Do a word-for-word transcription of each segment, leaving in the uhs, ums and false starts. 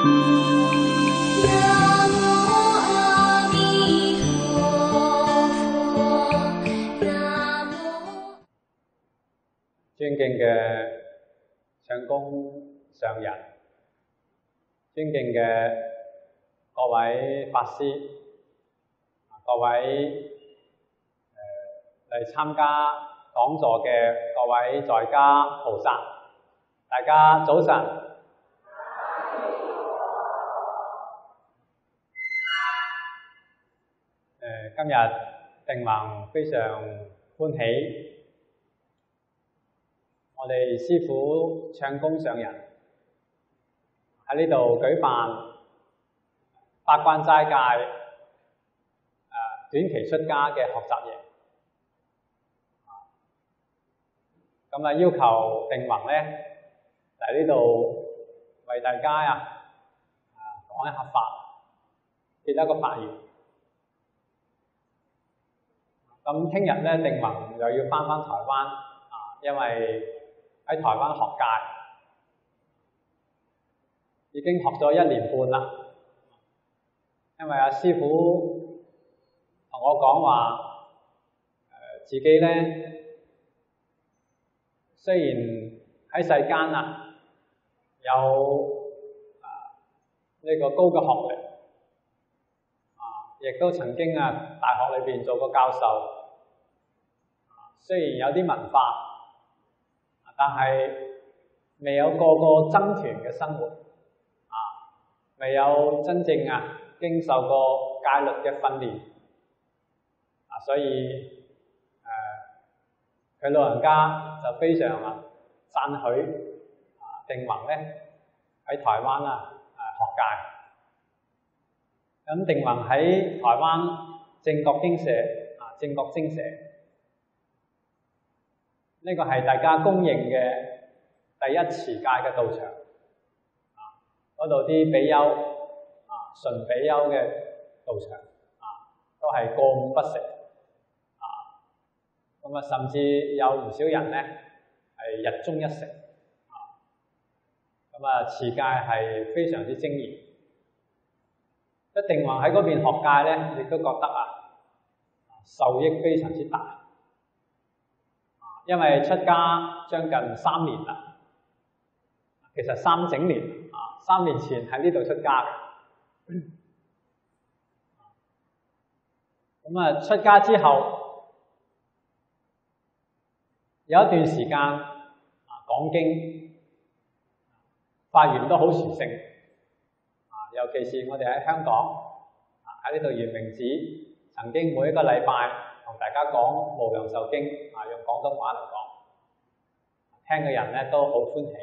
尊敬嘅上公上人，尊敬嘅各位法師，各位誒嚟參加講座嘅各位在家菩薩，大家早晨。誒今日定宏非常歡喜。我哋師父唱功上人喺呢度舉辦八關齋戒誒短期出家嘅學習營，咁啊要求定宏咧嚟呢度為大家啊講一下法，結一個法緣。咁聽日咧定宏又要返返台灣啊，因為喺台灣學戒已經學咗一年半啦，因為阿師父同我講話，誒自己咧雖然喺世間啊有啊呢個高嘅學歷，啊亦都曾經啊大學裏邊做過教授，雖然有啲文化。但係未有過過僧團嘅生活，啊，未有真正啊經受過戒律嘅訓練，啊，所以誒佢、呃、老人家就非常啊讚許啊定宏咧喺台灣啊誒學戒。咁定宏喺台灣正覺精舍啊正覺精舍。呢個係大家公認嘅第一持戒嘅道場，啊，嗰度啲比丘啊，純比丘嘅道場，啊，都係過午不食，啊，咁啊，甚至有唔少人咧係日中一食，啊，咁啊，持戒係非常之精嚴。一定話喺嗰邊學戒咧，亦都覺得啊，受益非常之大。因為出家將近三年啦，其實三整年啊，三年前喺呢度出家嘅。咁啊，出家之後有一段時間啊講經，發言都好殊勝啊，尤其是我哋喺香港啊喺呢度圓明寺，曾經每一個禮拜同大家講無量壽經啊，用廣東話嚟講，聽嘅人咧都好歡喜。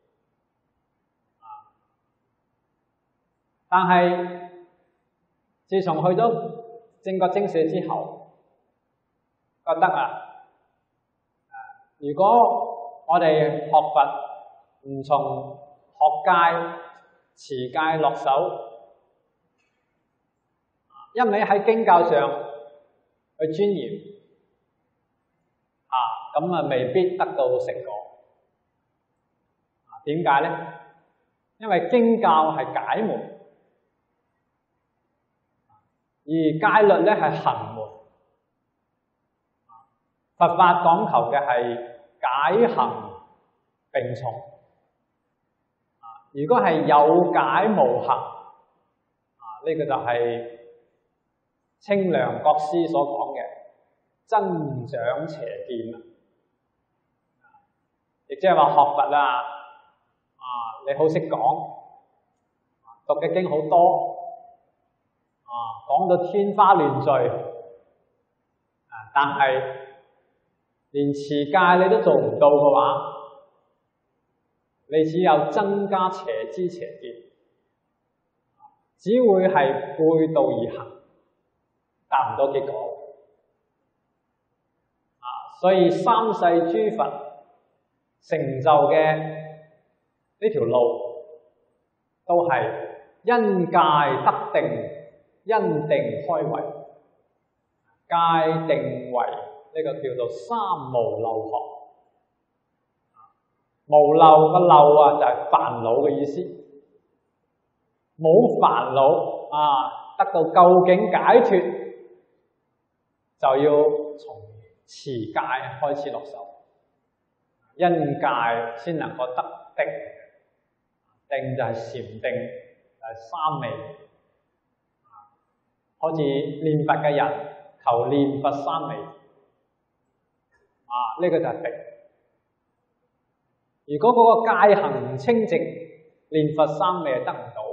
啊，但係自從去咗正覺精舍之後，覺得啊，如果我哋學佛唔從學戒、持戒落手，一味喺經教上去鑽研啊，咁啊未必得到成果。啊，點解咧？因為經教係解門，而戒律咧係行門。佛法講求嘅係解行並重。啊，如果係有解無行，啊呢個就係清涼國師所講嘅增長邪見啦，亦即係話學佛啊，啊你好識講，讀嘅經好多，啊講到天花亂墜，啊但係連持戒你都做唔到嘅話，你只有增加邪知邪見，只會係背道而行。達唔到結果，啊！所以三世諸佛成就嘅呢條路，都係因戒得定，因定開慧，戒定慧呢個叫做三無漏學。無漏嘅漏啊，就係煩惱嘅意思。 冇煩惱啊，得到究竟解脫，就要從持戒開始落手，因戒先能夠得定，定就係禪定，就係三昧。好似念佛嘅人求念佛三昧，啊呢個就係定。如果嗰個戒行唔清淨，念佛三昧係得唔到。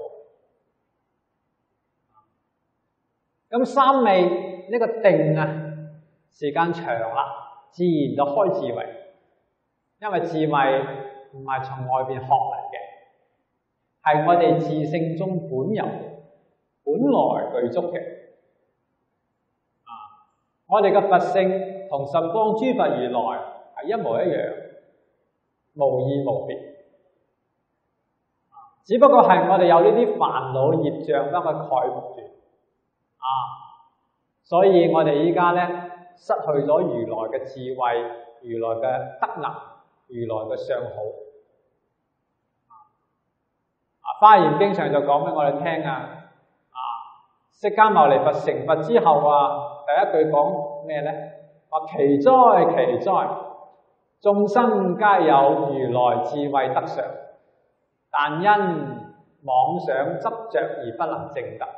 咁三昧呢個定啊，時間長啦，自然就開智慧。因為智慧唔係從外邊學嚟嘅，係我哋自性中本有，本來具足嘅。啊，我哋嘅佛性同十方諸佛如來係一模一樣，無異無別。只不過係我哋有呢啲煩惱業障將佢蓋覆住。啊，所以我哋依家咧失去咗如來嘅智慧、如來嘅德能、如來嘅相好。啊，《華嚴經》上就講俾我哋聽啊，啊，釋迦牟尼佛成佛之後啊，第一句講咩咧？話奇哉奇哉，眾生皆有如來智慧德相，但因妄想執着而不能證得。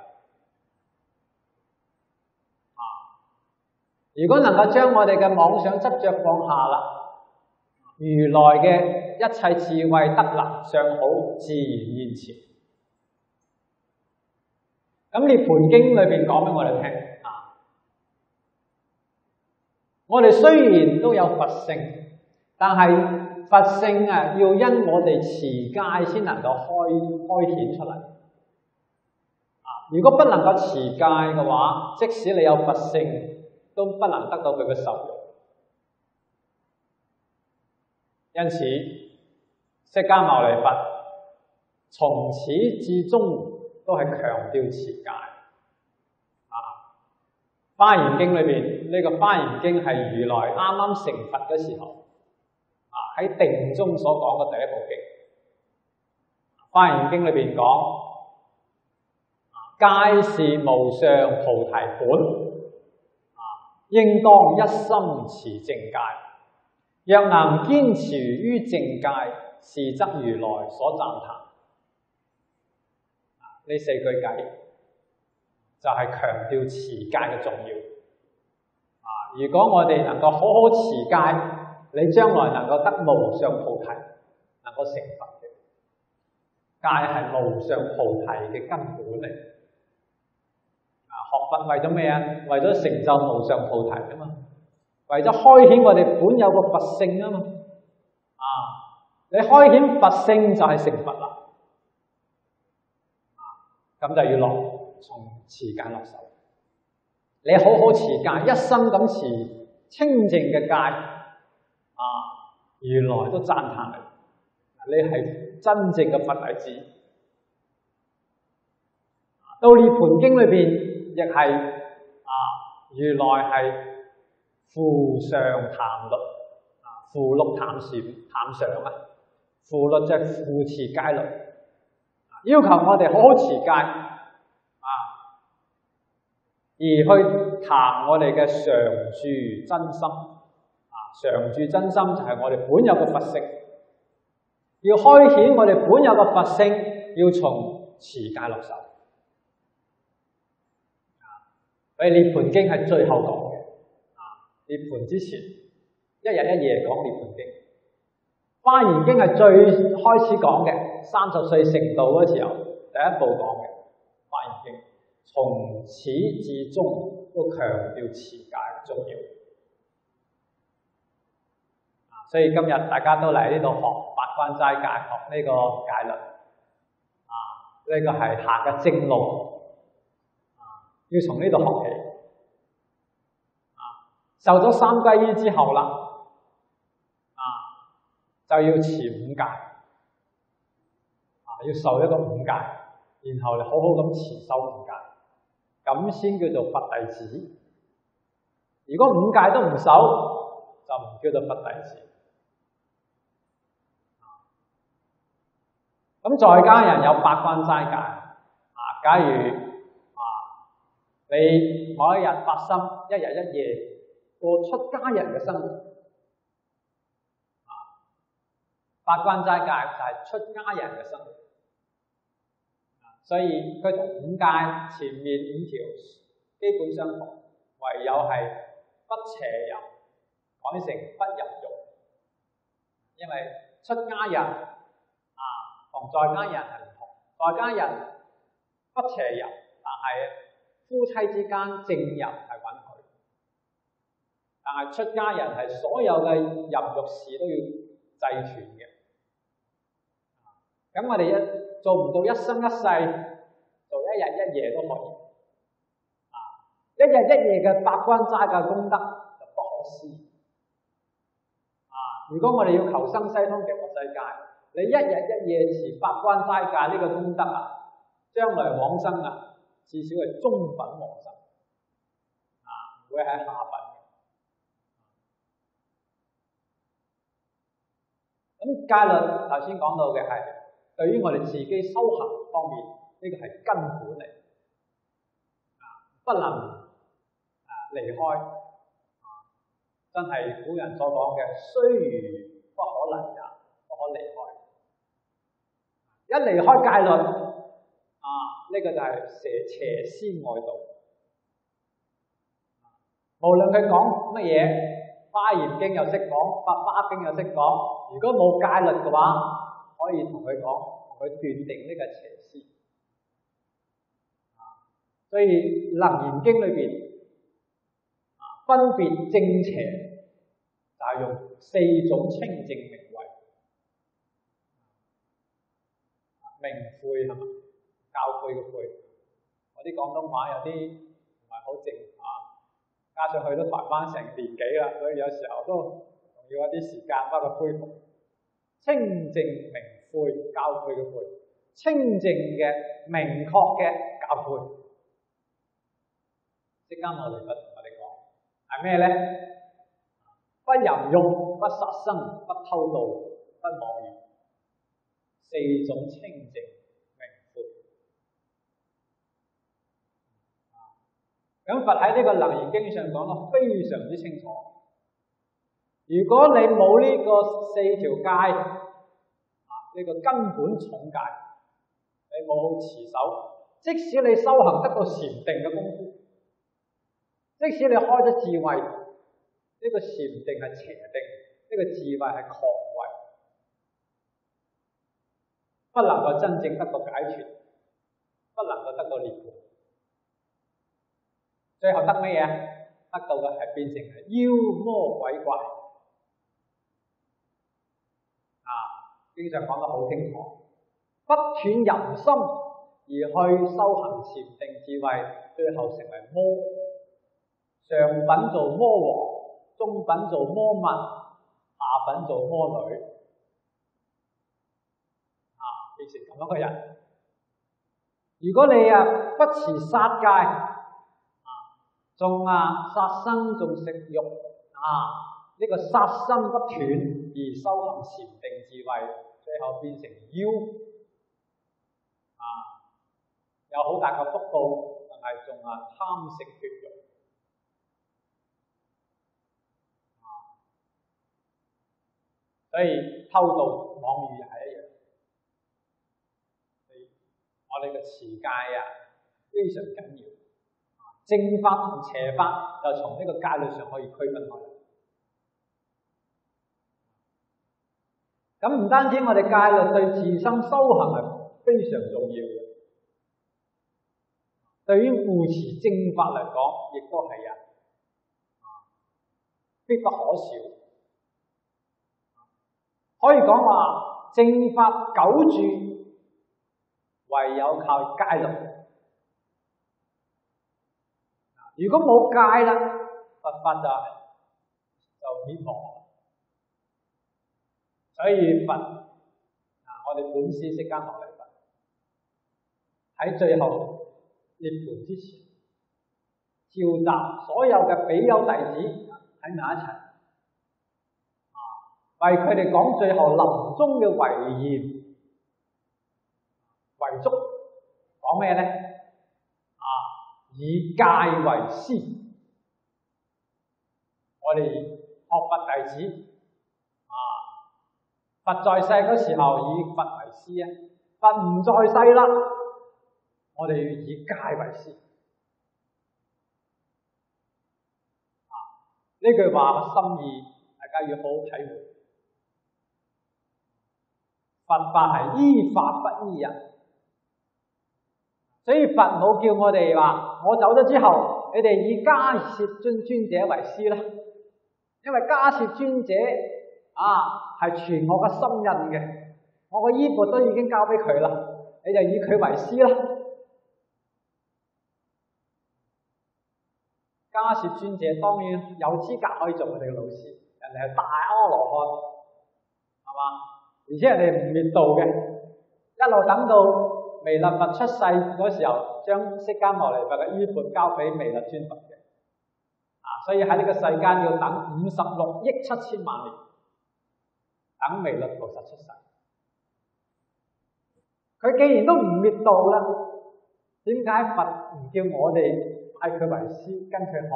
如果能夠將我哋嘅妄想執着放下啦，如來嘅一切智慧德能相好自然現前。咁《涅槃經》裏邊講俾我哋聽啊，我哋雖然都有佛性，但係佛性啊要因我哋持戒先能夠開開顯出嚟。啊，如果不能夠持戒嘅話，即使你有佛性，都不能得到佢嘅受用。因此，釋迦牟尼佛從始至終都係強調持戒。啊，《華嚴經》裏邊呢個《華嚴經》係如來啱啱成佛嘅時候，啊喺定中所講嘅第一部經。《華嚴經》裏邊講，戒是無上菩提本。應當一心持正戒，若能堅持於正戒，是則如來所讚歎。呢四句偈就係強調持戒嘅重要。啊，如果我哋能夠好好持戒，你將來能夠得無上菩提，能夠成佛嘅。戒係無上菩提嘅根本嚟。學佛為咗咩啊？為咗成就無上菩提啊嘛，為咗開顯我哋本有個佛性啊嘛。啊，你開顯佛性就係成佛啦。啊，咁就要落從持戒落手。你好好持戒，一心咁持清淨嘅戒，啊，如來都讚歎你，你係真正嘅佛弟子。到《涅槃經》裏邊。亦係啊，如來係扶上談律啊，扶祿談禪談常啊，扶律就係扶持戒律，要求我哋好好持戒啊，而去談我哋嘅常住真心啊，常住真心就係我哋本有嘅佛性，要開顯我哋本有嘅佛性，要從持戒落手。所以《涅槃經》係最後講嘅，啊，涅槃之前一日一夜講《涅槃經》，《華嚴經》係最開始講嘅，三十歲成道嗰時候第一部講嘅《華嚴經》，從始至終都強調持戒嘅重要。啊，所以今日大家都嚟呢度學八關齋戒，學呢個戒律，啊，呢個係行嘅正路。要從呢度學起，啊，受咗三皈依之後啦，啊，就要持五戒，啊，要受一個五戒，然後你好好咁持守五戒，咁先叫做佛弟子。如果五戒都唔守，就唔叫做佛弟子。咁在家人有八關齋戒。 假如啊，你某一日發生一日一夜過出家人嘅生活，啊，八關齋戒就係出家人嘅生活，所以佢同五戒前面五條基本相同，唯有係不邪淫改成不淫欲，因為出家人啊同在家人係唔同，在家人不邪淫，但係夫妻之間正淫係允許，但係出家人係所有嘅淫欲事都要制斷嘅。咁我哋一做唔到一生一世做一日一夜都可以，啊，一日一夜嘅八關齋戒功德就不可思議。啊，如果我哋要求生西方極樂世界，你一日一夜持八關齋戒呢個功德啊，將來往生啊，至少係中品往生，啊，唔會喺下品。咁戒律頭先講到嘅係對於我哋自己修行方面，呢個係根本嚟，啊，不能啊離開，啊，真係古人所講嘅，雖如不可能也，不可離開。一離開戒律，啊，呢個就係邪邪思外道。無論佢講乜嘢，《華嚴經》又識講，《法華經》又識講，如果冇戒律嘅話，可以同佢講，同佢斷定呢個邪思。所以《楞嚴經》裏邊啊，分別正邪就係用四種清淨名位，明悔係嘛？教誨嘅悔，我啲廣東話有啲唔係好正啊，加上去都台灣成年幾啦，所以有時候都要一啲時間幫佢恢復。清淨明悔，教誨嘅悔，清淨嘅明確嘅教誨。釋迦牟尼佛同我哋講係咩咧？不淫欲，不殺生，不偷盜，不妄語，四種清淨明悔。咁佛喺呢個《楞嚴經》上講得非常之清楚。如果你冇呢個四條戒，啊，呢個根本重戒，你冇好持守，即使你修行得到禪定嘅功夫，即使你開咗智慧，呢個禪定係邪定，呢個智慧係狂慧，不能夠真正得到解脫，不能夠得到涅槃，最後得乜嘢？得到嘅係變成係妖魔鬼怪。經常講得好清楚，不斷淫心而去修行禪定智慧，最後成為魔。上品做魔王，中品做魔民，下品做魔女，啊，變成咁樣嘅人。如果你啊不持殺戒，啊，仲啊殺生，仲食肉，啊，呢、這個殺生不斷而修行禪定智慧，最後變成妖，啊，有好大嘅福報，但係仲啊貪食血肉，啊，所以偷盜妄語係一樣。所以我哋嘅持戒啊非常緊要，正法同邪法就從呢個戒律上可以區分開。咁唔單止我哋戒律對自身修行係非常重要嘅，對於護持正法嚟講，亦都係啊必不可少。可以講話正法久住，唯有靠戒律。如果冇戒啦，佛法就就滅亡。所以佛啊，我哋本師釋迦牟尼佛喺最後涅槃之前，召集所有嘅比丘弟子喺埋一齊，啊，為佢哋講最後臨終嘅遺言遺囑，講咩咧？ 以戒為師。我哋學佛弟子啊，佛在世嗰時候以佛為師啊，佛唔在世啦，我哋要以戒為師。啊，呢句話嘅心意，大家要好好體會。佛法係依法不依人，所以佛冇叫我哋話，我走咗之後，你哋以迦葉尊尊者為師啦。因為迦葉尊者啊係傳我嘅心印嘅，我個衣缽都已經交俾佢啦，你就以佢為師啦。迦葉尊者當然有資格可以做我哋嘅老師，人哋係大阿羅漢，係嘛？而且人哋唔滅道嘅，一路等到彌勒佛出世嗰時候，將釋迦牟尼佛嘅衣缽交俾彌勒尊佛嘅。所以喺呢個世間要等五十六億七千萬年，等彌勒菩薩出世。佢既然都唔滅道啦，點解佛唔叫我哋拜佢為師，跟佢學？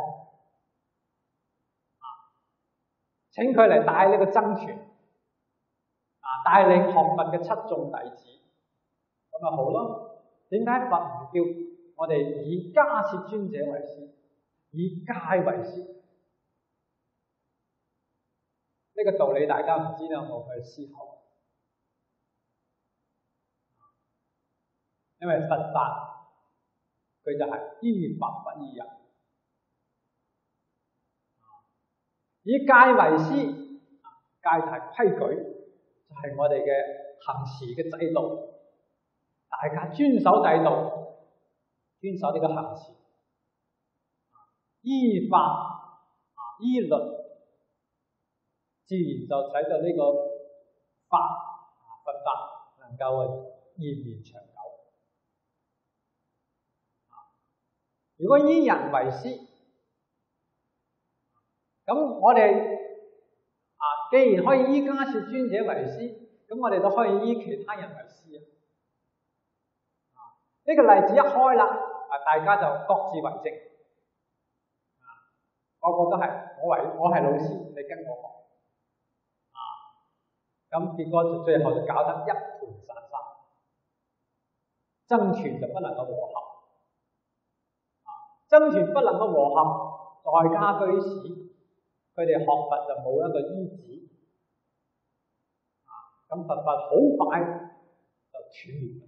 啊，請佢嚟帶呢個僧團，啊，帶領學佛嘅七眾弟子，咁咪好咯？點解佛唔叫我哋以迦葉尊者為師？以戒為師，呢、這個道理大家唔知有冇去思考？因為佛法佢就係依法不依人，以戒為師，戒係規矩，就係、是、我哋嘅行事嘅制度，大家遵守制度，遵守呢個行事。依法啊，依律，自然就使到呢個法啊，佛法能夠延綿長久。如果依人為師，咁我哋啊，既然可以依迦葉尊者為師，咁我哋都可以依其他人為師啊。呢個例子一開啦，啊，大家就各自為政。個個都係我為我係老師，你跟我學啊，咁結果就最後就搞得一盤散沙，僧團就不能夠和合啊，僧團不能夠和合，在家居士佢哋學佛就冇一個依止啊，咁佛法好快就斷滅。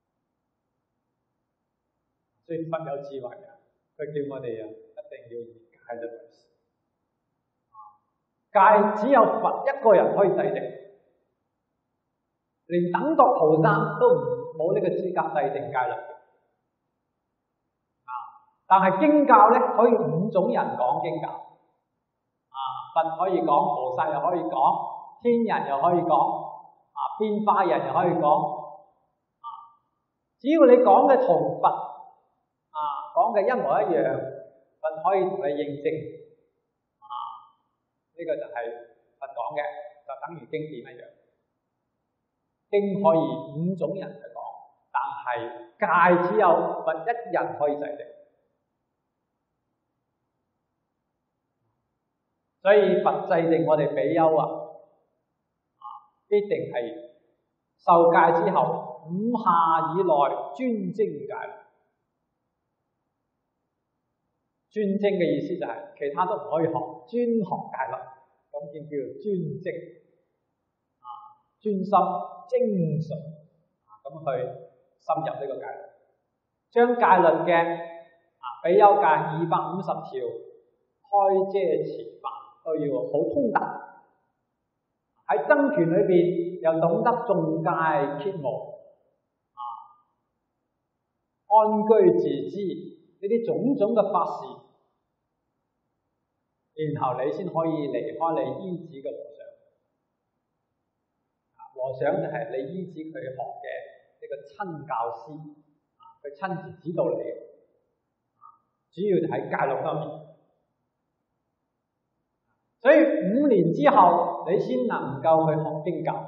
所以佛有智慧啊，佢叫我哋啊一定要以戒律為師。戒只有佛一個人可以制定，連等覺菩薩都唔冇呢個資格制定戒律嘅。啊，但係經教咧可以五種人講經教，啊，佛可以講，菩薩又可以講，天人又可以講，啊，變化人又可以講，啊，只要你講嘅同佛啊講嘅一模一樣，佛可以同你認證。呢個就係佛講嘅，就等於經典一樣。經可以五種人去講，但係戒只有佛一人可以制定。所以佛制定我哋比丘啊，啊，必定係受戒之後五下以內專精戒律。專精嘅意思就係、是、其他都唔可以學，專學戒律，咁叫叫做專精啊，專心精純啊，咁去深入呢個戒律，將戒律嘅啊比丘戒二百五十條開遮持法都要好通達，喺僧團裏邊又懂得誦戒羯磨啊，安居自知呢啲種種嘅法事。然後你先可以離開你依止嘅和尚，和尚就係你依止佢學嘅呢個親教師，啊，佢親自指導你，主要就喺戒律方面。所以五年之後，你先能夠去學經教。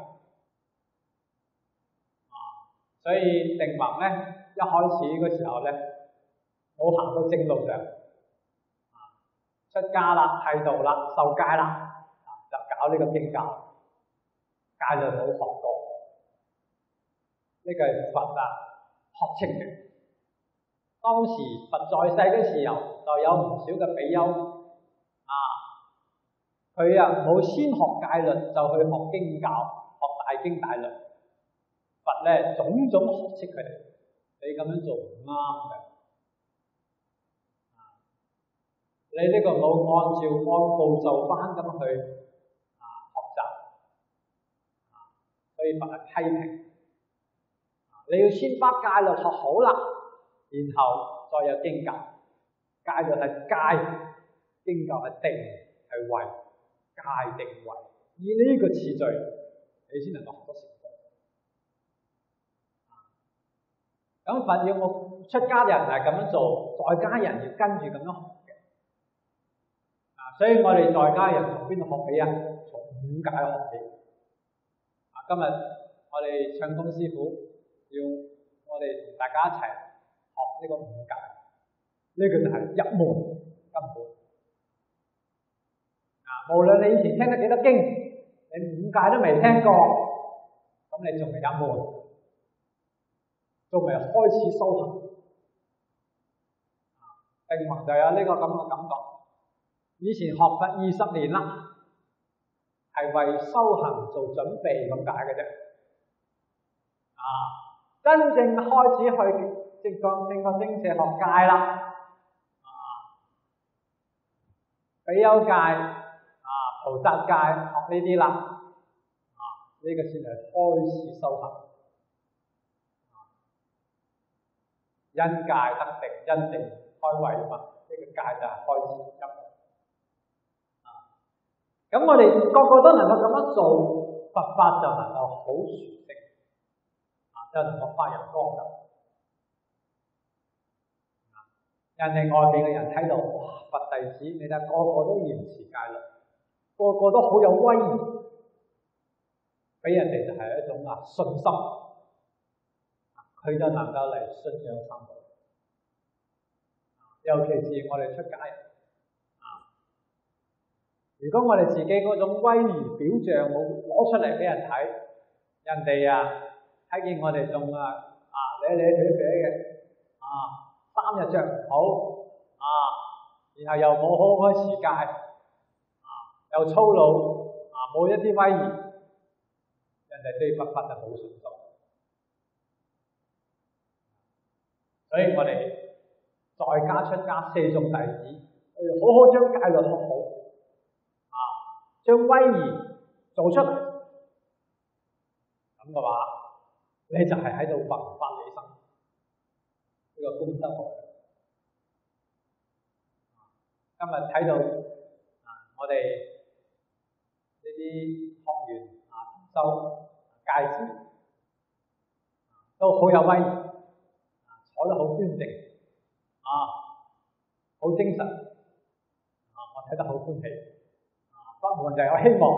啊，所以定盟咧，一開始嗰時候咧， 冇行到正路上，出家啦、剃度啦、受戒啦，就搞呢個經教，戒律冇學過，呢、這個係佛啊學清嘅。當時佛在世嘅時候，就有唔少嘅比丘啊，佢啊冇先學戒律，就去學經教，學大經大律。佛咧種種學斥佢哋，你咁樣做唔啱嘅。你呢個冇按照按部就班咁去啊學習，啊，所以佛係批評。你要先把戒律學好啦，然後再有經教。戒律係戒，經教係定，係慧，戒定慧，以呢個次序，你先能夠學得成功。咁佛要我出家人係咁樣做，在家人要跟住咁樣學。所以我哋在家人從邊度學起啊？從五戒學起。啊，今日我哋唱功師傅要我哋同大家一齊學呢個五戒，呢、這個就係入門根本。啊，無論你以前聽得幾多經，你五戒都未聽過，咁你仲未入門，仲未開始修行。啊，定弘就有呢個咁嘅感覺。以前學佛二十年啦，係為修行做準備咁解嘅啫。啊，真正開始去正確正確正邪學戒啦。啊，比丘戒啊、菩薩戒學呢啲啦。啊，呢、這個先係開始修行。啊，因戒得定，因定開慧嘛。呢、這個戒就係開始入。咁我哋個個都能夠咁樣做，佛法就能夠好殊勝，啊，就能夠發揚光大。人哋外邊嘅人睇到，哇！佛弟子，你睇個個都嚴持戒律，個個都好有威嚴，俾人哋就係一種啊信心，佢就能夠嚟信仰三寶。尤其是我哋出家人。如果我哋自己嗰種威儀表象冇攞出嚟俾人睇，人哋啊睇見我哋仲啊啊咧咧扯扯嘅啊，衫又着唔好啊，然後又冇好開持戒啊，又粗魯啊，冇一啲威儀，人哋對佛法就冇信心。所以我哋在家出家四眾弟子，我哋好好將戒律學好。將威儀做出嚟，咁嘅話，你就係喺度弘法利生，呢、這個功德學。今日睇到啊，我哋呢啲學員啊，修戒師都好有威儀，坐得好端正，啊，好精神，啊，我睇得好歡喜。法門就有希望，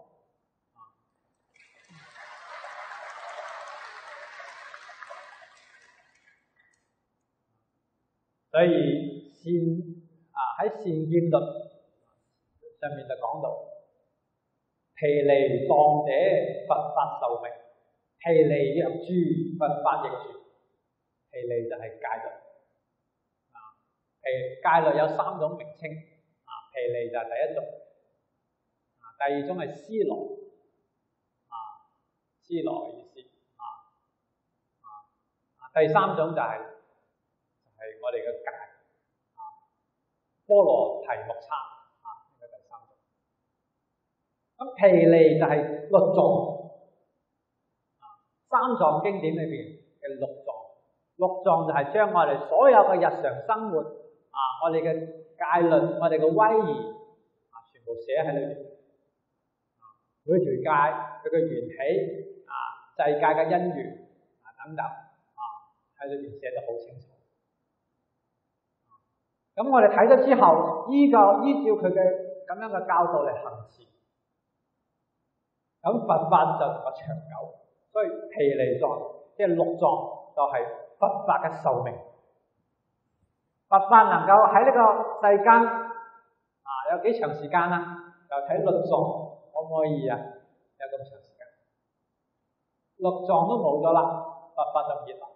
所以善啊喺善見律上面就講到，毗尼藏者佛法壽命，毗尼若住佛法亦住。毗尼就係戒律，啊，戒律有三種名稱，啊，毗尼就係第一種。第二種係尸羅，啊，尸羅嘅意思，啊啊，第三種就係、是、就係、是、我哋嘅戒，啊，波羅提木叉，啊，呢個第三種。咁毗尼就係律藏，啊，三藏經典裏邊嘅律藏，律藏就係將我哋所有嘅日常生活，啊，我哋嘅戒律，我哋嘅威儀，啊，全部寫喺裏邊。每條戒佢嘅緣起啊，制戒嘅因緣啊等等啊，喺裏邊寫得好清楚。咁我哋睇咗之後，依個依照佢嘅咁樣嘅教導嚟行持，咁佛法就能夠長久。所以毗尼藏即係六藏就係佛法嘅壽命。佛佛法能夠喺呢個世間啊有幾長時間啊？就睇律藏可唔可以啊？有咁長時間，律藏都冇咗啦，佛法就滅啦。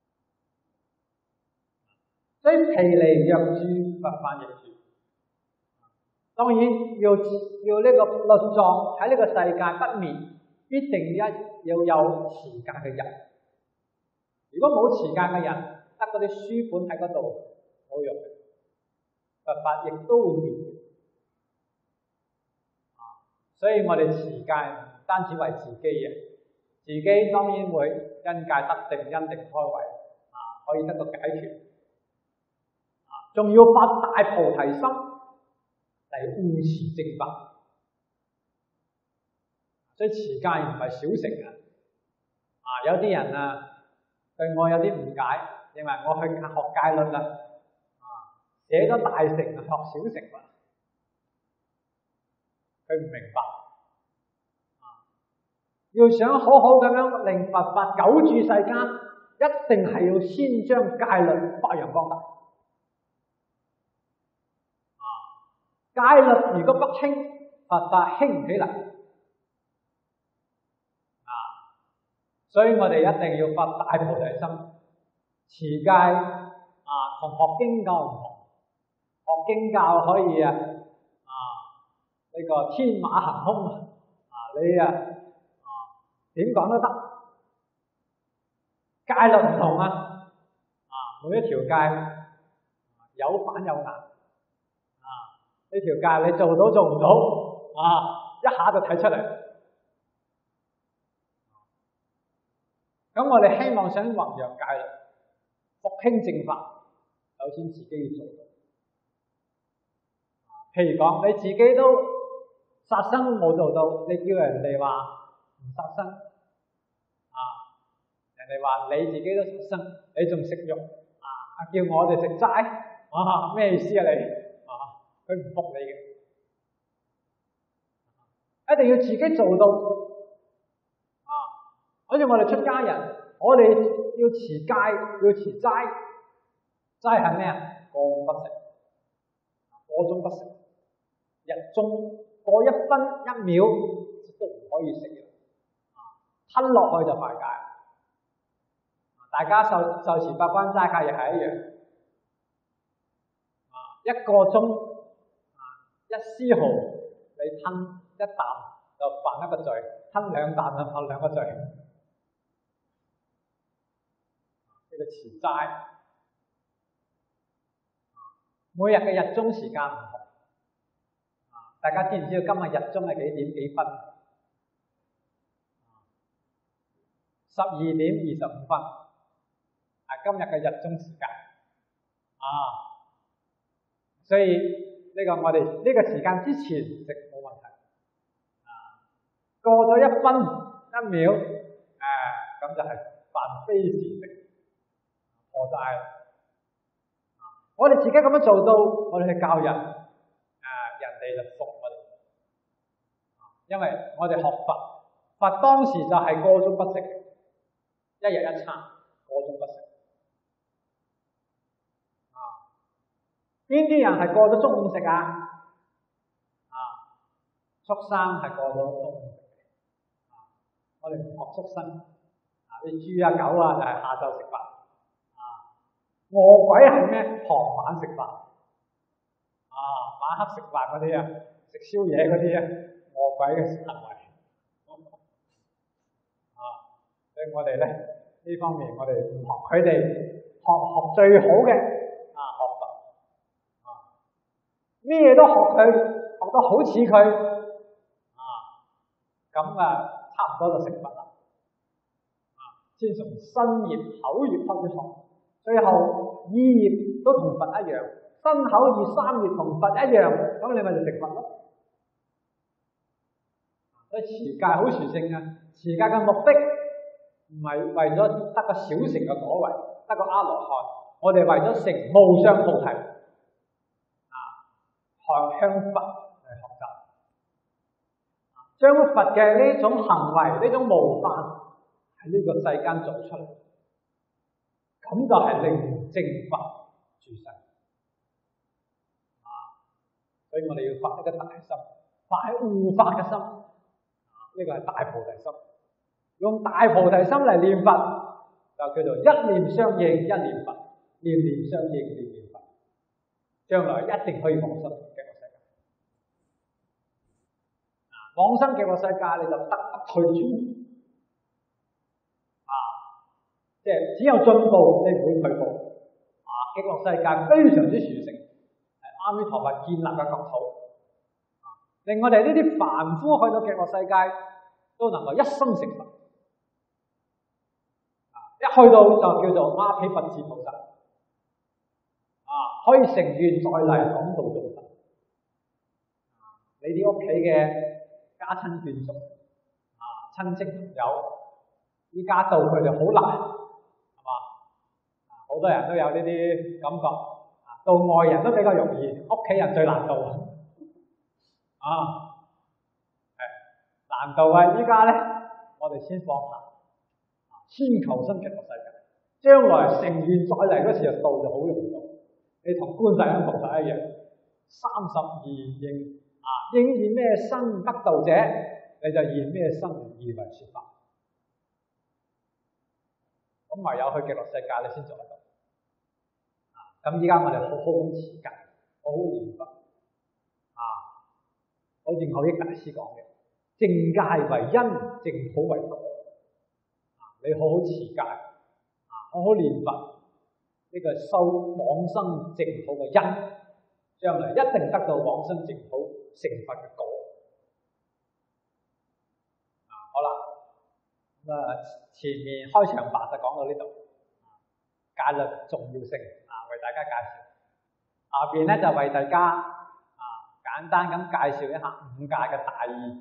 所以毗尼若住，佛法亦住。當然要要呢個律藏喺呢個世界不滅，必定一要有持戒嘅人。如果冇持戒嘅人，得嗰啲書本喺嗰度冇用，佛法亦都會滅。所以我哋持戒唔單止為自己嘅，自己當然會因戒得定，因定開慧，啊，可以得到解脫。啊，仲要發大菩提心嚟護持正法。所以持戒唔係小乘啊！啊，有啲人啊對我有啲誤解，認為我去學戒律啦，啊，寫咗大乘學小乘啦，佢唔明白。啊，要想好好咁樣令佛法久住世間，一定係要先將戒律發揚光大。啊，戒律如果不興，佛法興唔起嚟。所以我哋一定要發大菩提心，持戒啊，同學經教唔同。學經教可以啊啊呢、這個天馬行空啊，你啊啊點講都得。戒律唔同啊，啊每一條戒有板有眼啊，呢條戒你做到做唔到啊，一下就睇出嚟。咁我哋希望想弘揚戒律、復興正法，首先自己要做到。譬如講，你自己都殺生都冇做到，你叫人哋話唔殺生，啊，人哋話你自己都殺生，你仲食肉，啊，叫我哋食齋，啊，咩意思啊你？啊，佢唔服你嘅，一定要自己做到。好似我哋出家人，我哋要持戒，要持齋，齋係咩啊？過午不食，過中不食，日中過一分一秒都唔可以食嘅，吞落去就犯戒。大家受受持八關齋戒亦係一樣，一個鐘一絲毫你吞一啖就犯一個罪，吞兩啖就犯兩個罪。呢個持齋，每日嘅日中時間唔同，大家知唔知道今日日中係幾點幾分？十二點二十五分，係今日嘅日中時間。啊，所以呢個我哋呢個時間之前食冇問題。啊，過咗一分一秒，誒、啊、咁就係犯非時食。破齋，我哋自己咁樣做到，我哋去教人，啊，人哋就服我哋，因為我哋學佛，佛當時就係過中不食，一日一餐，過中不食。啊，邊啲人係過咗中午食啊？啊，畜生係過咗中午食嘅，啊，我哋唔學畜生，啊，啲豬啊狗啊就係下晝食飯。餓鬼係咩？傍晚食飯，啊，晚黑食飯嗰啲啊，食宵夜嗰啲啊，餓鬼嘅行為，啊，所以我哋咧呢方面，我哋唔學佢哋，學學最好嘅，啊，學佛，啊，咩都學佢，學得好似佢，啊，咁啊，差唔多就成佛啦，啊，先從身業、口業開始學。最後意業都同佛一樣，身口意三業同佛一樣，咁你咪就成佛咯。所以持戒好殊勝啊！持戒嘅目的唔係為咗得個小乘嘅果位，得個阿羅漢，我哋為咗成無上菩提啊，向向佛嚟學習，將佛嘅呢種行為、呢種模範喺呢個世間做出嚟。咁就係令正法住世。 所以我哋要發一個大心，發喺護法嘅心，呢個係大菩提心。用大菩提心嚟念佛，就叫做一念相應一念佛，念念相應念念佛，將來一定可以往生極樂世界。往生極樂世界，你就得不退轉。啊，即係只有進步，你唔會退步。啊，極樂世界非常之殊勝，係阿彌陀佛建立嘅國土。啊，令我哋呢啲凡夫去到極樂世界，都能夠一生成佛。一去到就叫做阿毗佛智菩薩，啊，可以成願再嚟廣度眾生。你啲屋企嘅家親眷屬啊、親戚朋友，依家到佢哋好難，係嘛？好多人都有呢啲感覺，啊，到外人都比較容易，屋企人最難到，啊，係難度啊！依家咧，我哋先放下。先求生極樂世界，將來成願再嚟嗰時候到就好容易到。你同觀世音菩薩一樣，三十二應啊，應以咩身得道者，你就以咩身而為說法。咁唯有去極樂世界，你先做得到。啊，咁依家我哋好好咁持戒，好好念佛。啊，好似蕅益大師講嘅，正戒為因，正土為果。你好好持戒，啊，好好念佛，呢個係修往生淨土嘅因，將來一定得到往生淨土成佛嘅果。啊，好啦，咁啊，前面開場白就講到呢度，戒律重要性啊，為大家介紹。下邊咧就為大家啊簡單咁介紹一下五戒嘅大意。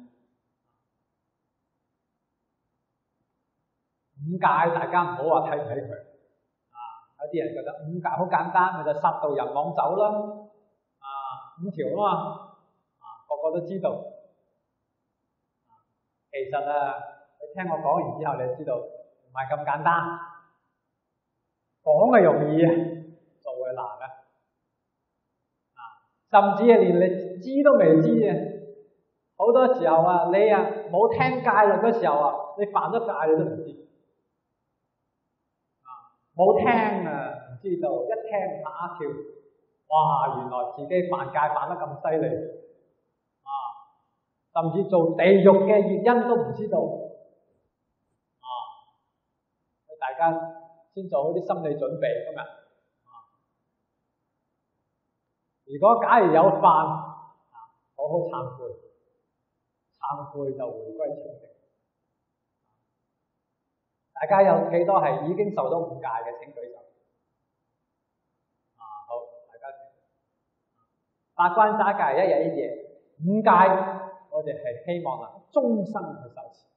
五戒大家唔好話睇唔起佢，啊，有啲人覺得五戒好簡單，咪就殺盜淫妄酒啦，啊，五條啊嘛，啊，個個都知道。其實啊，你聽我講完之後，你就知道唔係咁簡單，講係容易啊，做係難啊，啊，甚至係連你知都未知啊，好多時候啊，你啊冇聽戒律嘅時候啊，你犯咗戒你都唔知。冇聽啊，唔知道，一聽嚇一跳，哇！原來自己犯戒犯得咁犀利，啊！甚至做地獄嘅原因都唔知道，啊！大家先做好啲心理準備今日，啊！如果假如有犯，啊，好好懺悔，懺悔就回歸清淨。大家有幾多係已經受到五戒嘅？請舉手。啊，好，大家請。八關齋戒一日一夜，五戒我哋係希望能終生去受持。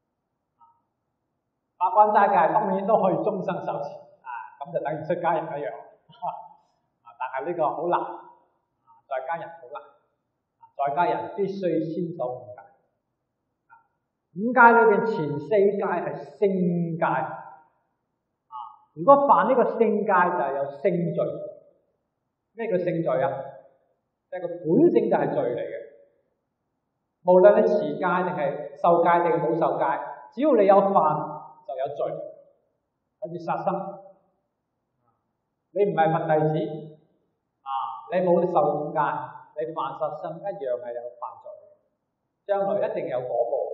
八關齋戒當然都可以終生受持，啊，咁就等於出家人一樣。啊，但係呢個好難，啊，在家人好難，啊，在家人必須先守五戒。五戒裏邊前四戒係性戒，啊！如果犯呢個性戒就係有性罪。咩叫性罪啊？即係個本性就係罪嚟嘅。無論你持戒定係受戒定係冇受戒，只要你有犯就有罪。好似殺生，你唔係佛弟子，啊！你冇受五戒，你犯殺生一樣係有犯罪，將來一定有果報。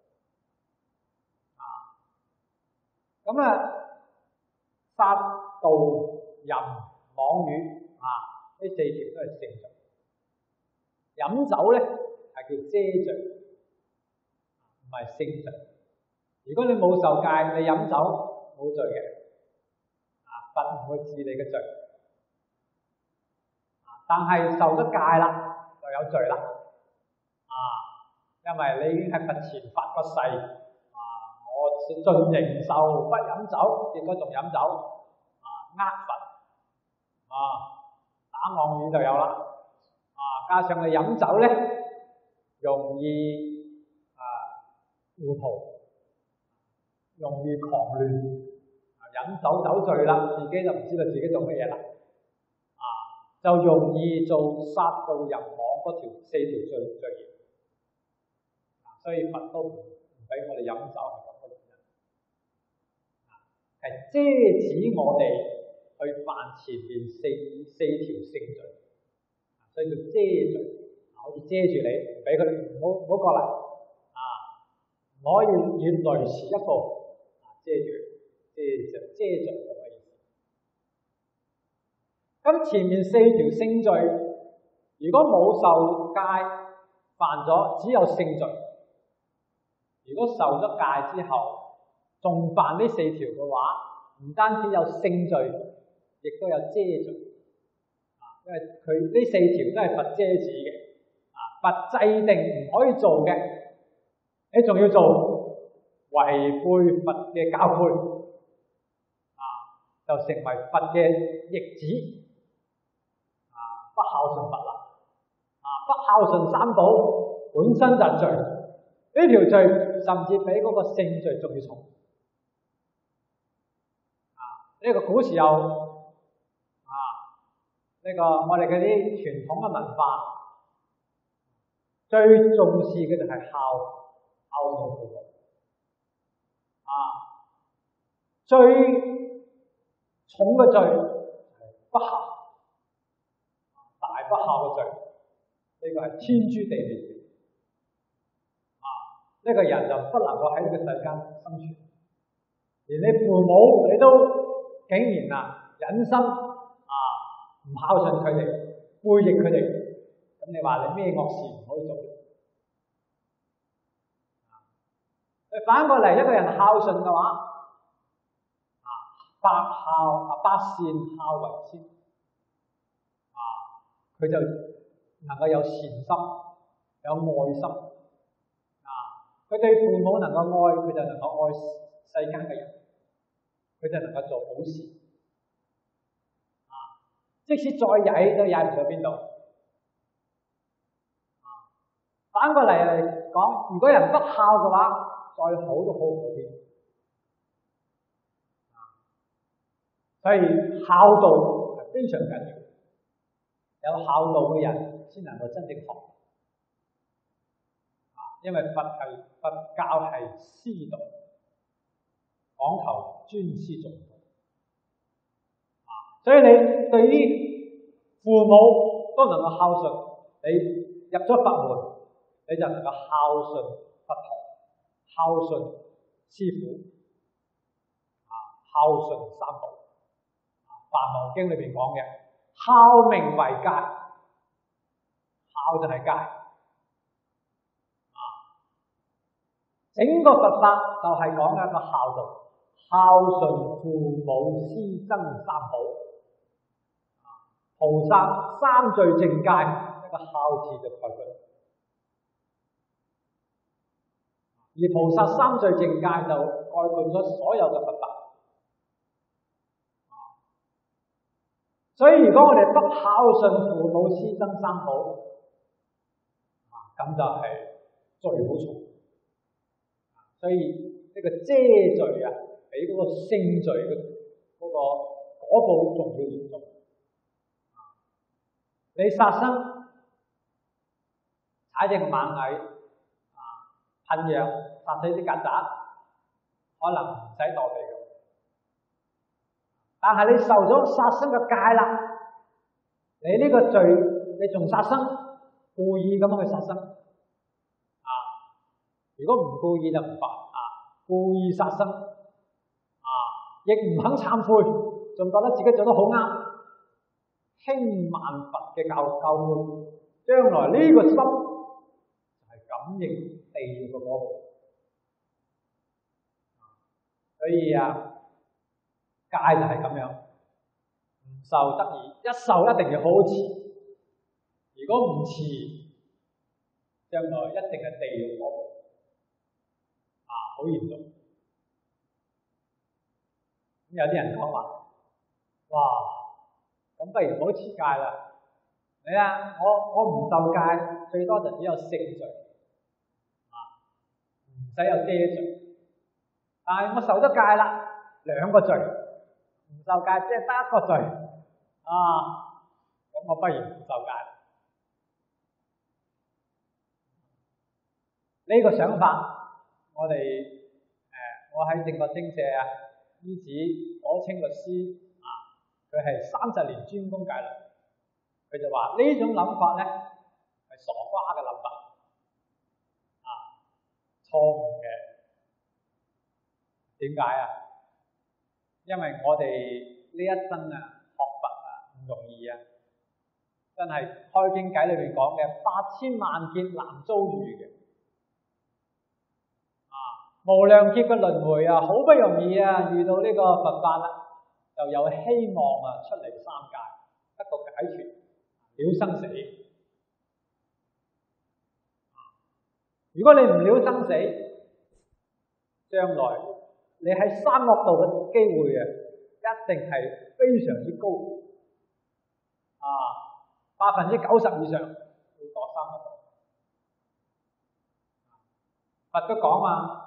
咁啊，殺盜淫妄語啊，呢四條都係性罪。飲酒咧係叫遮罪，唔係性罪。如果你冇受戒，你飲酒冇罪嘅，啊，佛唔會治你嘅罪。啊，但係受咗戒啦，就有罪啦。啊，因為你已經喺佛前發個誓。我盡形壽不飲酒，結果仲飲酒，啊，呃佛，啊，打妄語就有啦，啊，加上你飲酒咧，容易啊糊塗，容易狂亂，啊，飲酒酒醉啦，自己就唔知道自己做乜嘢啦，啊， 就容易做殺盜淫妄嗰條四條罪罪業。所以佛都唔俾我哋飲酒係咁嘅原因，係遮止我哋去犯前面四四條聖罪，所以叫遮罪，好似遮住你，唔俾佢唔好唔好過嚟啊，唔可以越雷池一步啊，遮住遮著遮罪咁嘅意思。咁前面四條聖罪，如果冇受戒犯咗，只有聖罪。如果受咗戒之後，仲犯呢四條嘅話，唔單止有聖罪，亦都有遮罪。啊，因為佢呢四條都係佛遮止嘅，啊，佛制定唔可以做嘅，你仲要做，違背佛嘅教誨，啊，就成為佛嘅逆子，啊，不孝順佛啦，啊，不孝順三寶本身就係罪。呢條罪甚至比嗰個聖罪仲要重。啊，呢、這個古時候啊，呢、這個我哋嗰啲傳統嘅文化，最重視嘅就係孝孝順父母。啊，最重嘅罪係不孝，大不孝嘅罪，呢、這個係天誅地滅。呢個人就不能夠喺呢個世間生存，連你父母你都竟然啊忍心啊唔孝順佢哋，背逆佢哋，咁你話你咩惡事唔可以做？反過嚟，一個人孝順嘅話，啊百孝啊百善孝為先，啊佢就能夠有善心，有愛心。佢對父母能夠愛，佢就能夠愛世間嘅人，佢就能夠做好事。啊，即使再曳都曳唔到邊度。啊，反過嚟嚟講，如果人不孝嘅話，再好都好唔到邊。啊，所以孝道係非常緊要，有孝道嘅人先能夠真正學。因為佛係佛教係師道，講求尊師重道，啊，所以你對於父母都能夠孝順，你入咗佛門，你就能夠孝順佛陀，孝順師父，啊，孝順三寶。啊，《梵網經》裏邊講嘅，孝名為戒，孝就係戒。整個佛法就係講一個孝道，孝順父母師僧三寶，菩薩三聚淨戒，一個孝字嘅概括。而菩薩三聚淨戒就概括咗所有嘅佛法。所以如果我哋不孝順父母師僧三寶，啊，咁就係罪好重。所以呢個遮罪啊，比嗰個聖罪嘅嗰個果報仲要嚴重。你殺生、踩隻螞蟻、啊噴藥殺死啲曱甴，可能唔使墮地嘅。但係你受咗殺生嘅戒啦，你呢個罪你仲殺生，故意咁樣去殺生。如果唔故意就唔犯啊，故意殺生啊，亦唔肯懺悔，仲覺得自己做得好啱，輕慢佛嘅教教誨，將來呢個心係感應地獄嘅果報。所以啊，戒就係咁樣，唔受得已，一受一定要好好持，如果唔持，將來一定係地獄果報。好嚴重，咁有啲人講話，哇，咁不如唔好持戒啦。你啊，我我唔受戒，最多就只有聖罪，啊，唔使有遮罪。但係我受咗戒啦，兩個罪，唔受戒即係得一個罪，啊， 咁我不如唔受戒。呢、這個想法，我哋誒、呃，我喺正覺精舍啊，依止果清律師啊，佢係三十年專攻戒律，佢就話呢種諗法咧係傻瓜嘅諗法，啊，錯誤嘅。點解啊？因為我哋呢一生啊，學佛啊唔容易啊，真係開經偈裏邊講嘅八千萬劫難遭遇嘅。無量劫嘅輪迴啊，好不容易啊遇到呢個佛法啦，就有希望啊出嚟三界，得到解脫，了生死。如果你唔了生死，將來你喺三惡道嘅機會啊，一定係非常之高，啊，百分之九十以上會墮三惡道。佛都講嘛。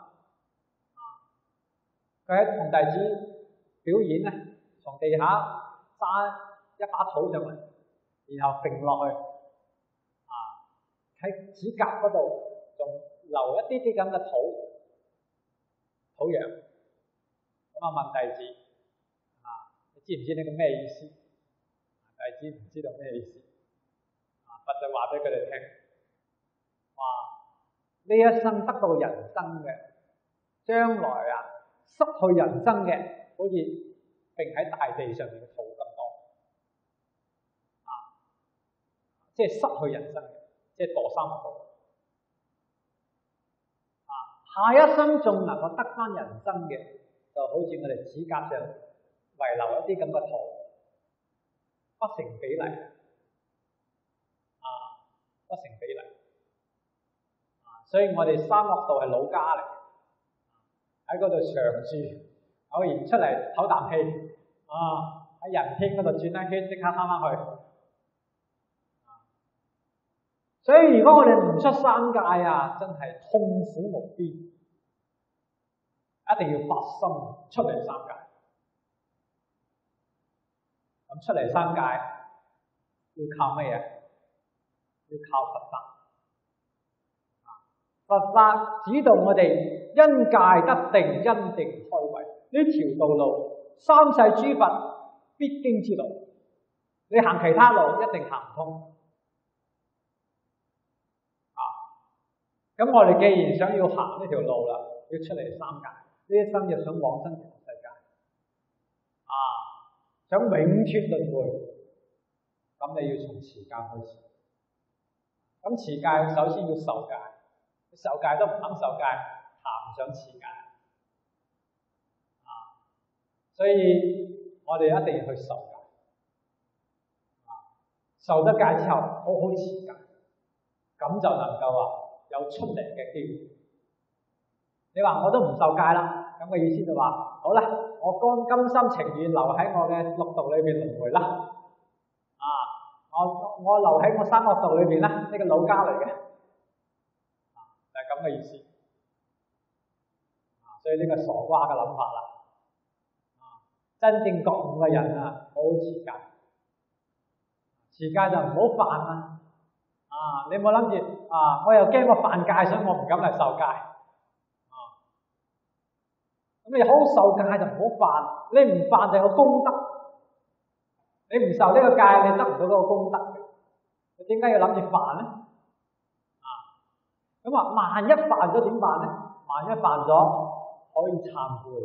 佢喺同弟子表演咧，從地下揸一把土上嚟，然後揈落去，啊喺指甲嗰度仲留一啲啲咁嘅土土壤，咁啊問弟子啊，你知唔知呢個咩意思？弟子唔知道咩意思，啊佛就話俾佢哋聽，話呢一生得到人生嘅，將來啊。失去人生嘅，好似並喺大地上面嘅土咁多，啊，即係失去人生嘅，即係墮三惡道。啊，下一生仲能夠得翻人生嘅，就好似我哋指甲上遺留一啲咁嘅土，不成比例，啊，不成比例。啊，所以我哋三惡道係老家嚟。喺嗰度長住，偶然出嚟唞啖氣，啊喺人天嗰度轉一圈，即刻翻返去。所以如果我哋唔出三界啊，真係痛苦無邊，一定要發心出嚟三界。咁出嚟三界要靠咩嘢？要靠佛法。佛法指導我哋。因戒得定，因定開慧，呢條道路，三世諸佛必經之路。你行其他路一定行唔通。啊，咁我哋既然想要行呢條路啦，要出嚟三界，呢一生就想往生極樂世界，啊，想永脫輪迴，咁你要從持戒開始。咁持戒首先要受戒，受戒都唔肯受戒。談唔上持戒，啊，所以我哋一定要去受戒，啊，受得戒之後好好持戒，咁就能夠話有出嚟嘅機會。你話我都唔受戒啦，咁嘅意思就話好啦，我甘甘心情願留喺我嘅六道裏邊輪迴啦，啊，我我留喺我三惡道裏邊啦，呢、這個老家嚟嘅，啊，就係咁嘅意思。所以呢個傻瓜嘅諗法啦，啊，真正覺悟嘅人啊，好好持戒，持戒就唔好犯啊，啊，你冇諗住啊，我又驚我犯戒，所以我唔敢嚟受戒，啊，咁你好好受戒就唔好犯，你唔犯就有功德，你唔受呢個戒，你得唔到嗰個功德嘅，你點解要諗住犯咧？啊，咁啊，萬一犯咗點辦咧？萬一犯咗？可以懺悔，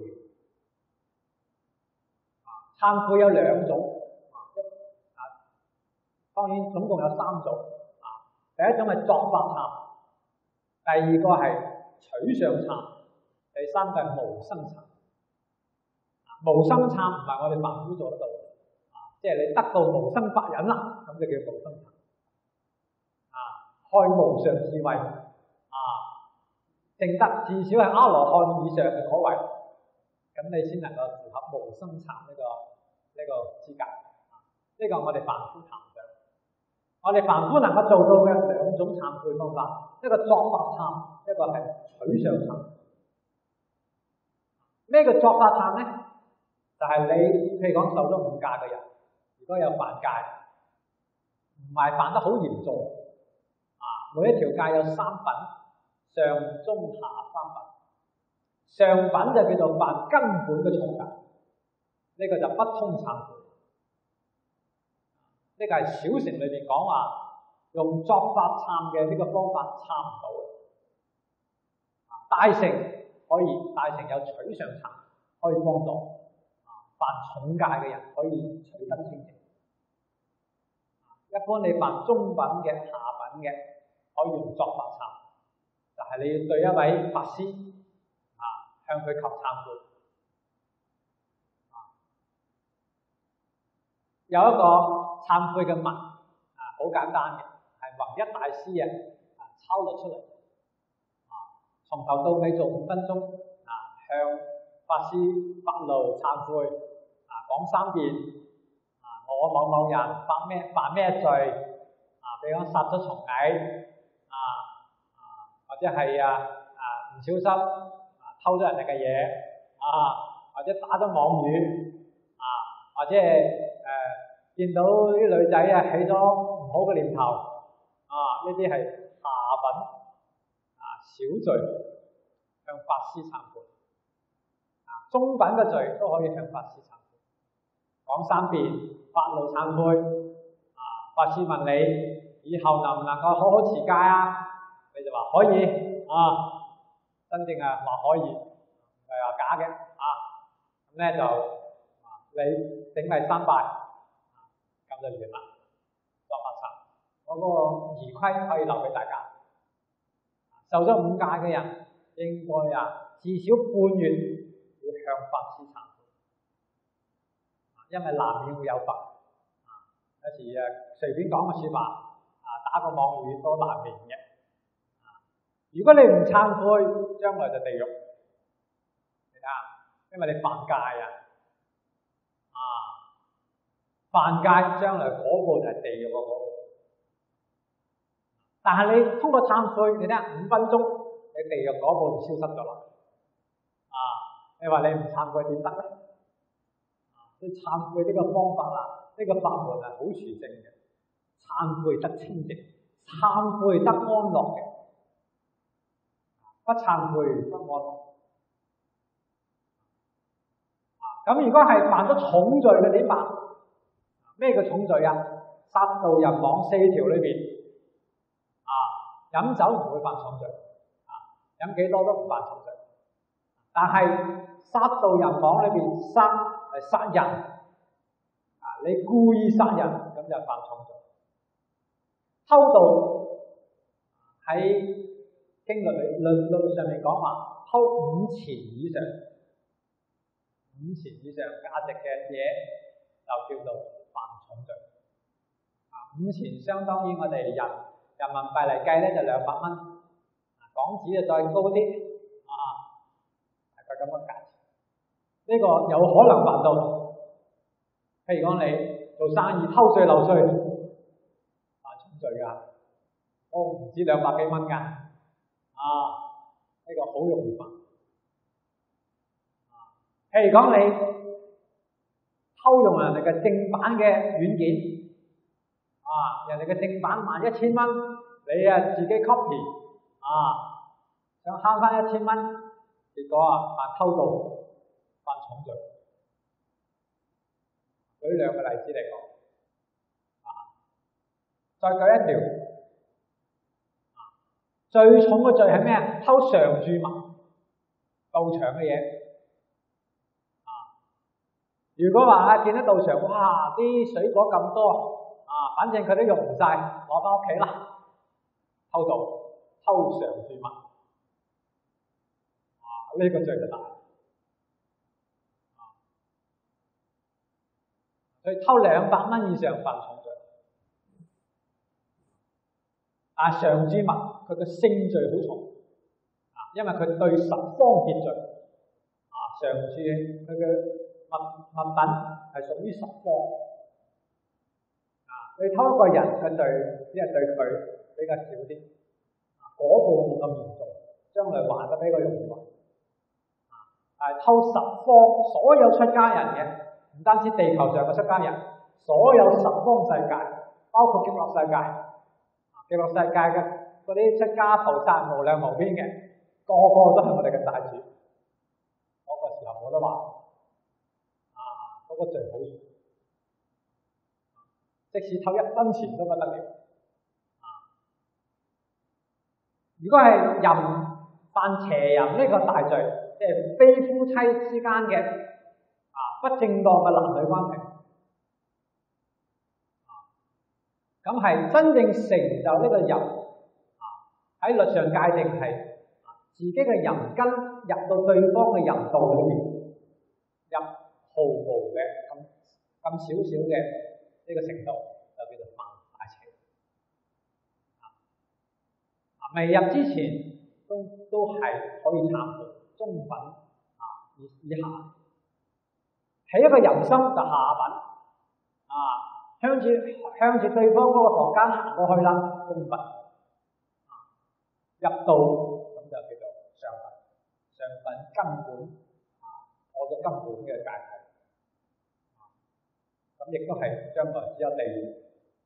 啊，懺悔有兩種，啊，當然總共有三種，啊，第一種係作法懺，第二個係取相懺，第三個係無生懺。無生懺唔係我哋凡夫做得到，啊，即係你得到無生法忍啦，咁就叫無生懺，啊，開無上智慧，啊。證得至少係阿羅漢以上嘅果位，咁你先能夠符合無生懺呢個呢個資格。呢個我哋凡夫談唔上，我哋凡夫能夠做到嘅兩種懺悔方法，一個作法懺，一個係取相懺。咩叫作法懺咧？就係你譬如講受咗五戒嘅人，如果有犯戒， 唔係犯得好嚴重啊。每一條戒有三品，上中下三品。上品就叫做犯根本嘅重戒，呢個就不通懺悔。呢個係小乘裏邊講話用作法懺嘅呢個方法懺唔到嘅。大乘可以，大乘有取上懺可以幫助。犯重戒嘅人可以取得清淨。一般你犯中品嘅、下品嘅，可以用作法懺，就係、是、你要對一位法師啊，向佢求懺悔。啊，有一個懺悔嘅文啊，好簡單嘅，係弘一大師啊抄咗出嚟。啊，從頭到尾做五分鐘啊，向法師發露懺悔。講三遍啊！我某某人犯咩犯咩罪啊？比如講殺咗蟲蟻啊啊，或者係啊啊唔小心啊偷咗人哋嘅嘢啊，或者打咗網魚啊，或者係誒、啊、見到啲女仔啊起咗唔好嘅念頭啊，呢啲係下品啊小罪，向法師懺悔啊。中品嘅罪都可以向法師懺悔。講三遍，發露懺悔啊！法師問你以後能唔能夠好好持戒啊？你就話可以啊，真正係話可以，唔係話假嘅啊。咁咧就啊，你頂禮三拜，咁就完啦。作法懺，我嗰個儀規可以留俾大家。受咗五戒嘅人，應該啊至少半月要向法師懺悔。因為難免會有罰，啊，有時誒隨便講個説話，啊打個網語都難免嘅，啊，如果你唔懺悔，將來就地獄，你睇下，因為你犯戒啊，啊，犯戒將來嗰個就係地獄嗰個，但係你通過懺悔，你睇下五分鐘，你地獄嗰個就消失咗啦，啊，你話你唔懺悔點得咧？懺悔呢個方法啊，呢、這個法門係好殊勝嘅，懺悔得清淨，懺悔得安樂嘅，不懺悔不安樂。咁如果係犯咗重罪嘅點辦？咩叫重罪啊？殺盜淫妄四條裏邊啊，飲酒唔會犯重罪，啊，飲幾多都唔犯重罪，但係殺盜淫妄裏邊殺。係殺人啊！你故意殺人咁就犯重罪。偷盜喺經律裏律律上面講話，偷五錢以上，五錢以上價值嘅嘢就叫做犯重罪。啊，五錢相當於我哋人人民幣嚟計咧就兩百蚊，港紙就再高啲啊，大概咁嘅價錢。呢個有可能犯到，譬如講你做生意偷稅漏稅，犯重罪㗎，我唔止兩百幾蚊㗎，啊，呢個好容易犯。啊，譬如講你偷用人哋嘅正版嘅軟件，啊，人哋嘅正版賣一千蚊，你啊自己 copy，啊，想慳翻一千蚊，結果啊犯偷盜。犯重罪，舉兩個例子嚟講，啊，再舉一條，啊，最重嘅罪係咩啊？偷常住物，道場嘅嘢，啊，如果話啊見到道場，哇，啲水果咁多，啊，反正佢都用唔晒，攞翻屋企啦，偷盜，偷常住物，啊，呢個罪就大。佢偷兩百蚊以上犯重罪，啊，常住物佢嘅性罪好重，啊，因為佢對十方秩序，啊，常住佢嘅物物品係屬於十方，啊，你偷一個人嘅罪，只係對佢比較少啲，啊，嗰部冇咁嚴重，將來還得比較容易還，啊，但係偷十方所有出家人嘅。唔單止地球上嘅出家人，所有十方世界包括極樂世界，極樂世界嘅嗰啲出家菩薩無量無邊嘅，個個都係我哋嘅大主。嗰、那個時候我都話，啊，嗰、那個最好，即使偷一分錢都不得了。啊，如果係淫犯邪淫呢個大罪，即係非夫妻之間嘅啊不正當嘅男女關係。咁係真正成就呢個淫啊，喺律上界定係自己嘅淫根入到對方嘅淫道裏面，入毫無嘅咁咁少少嘅呢個程度，就叫做犯大邪。啊，未入之前都都係可以懺悔，中品啊以以下，起一個淫心就下品啊。向住向住對方嗰個房間行過去啦，中品入到咁就叫做上品，上品根本啊，我嘅根本嘅界題，咁亦都係將來只有地獄，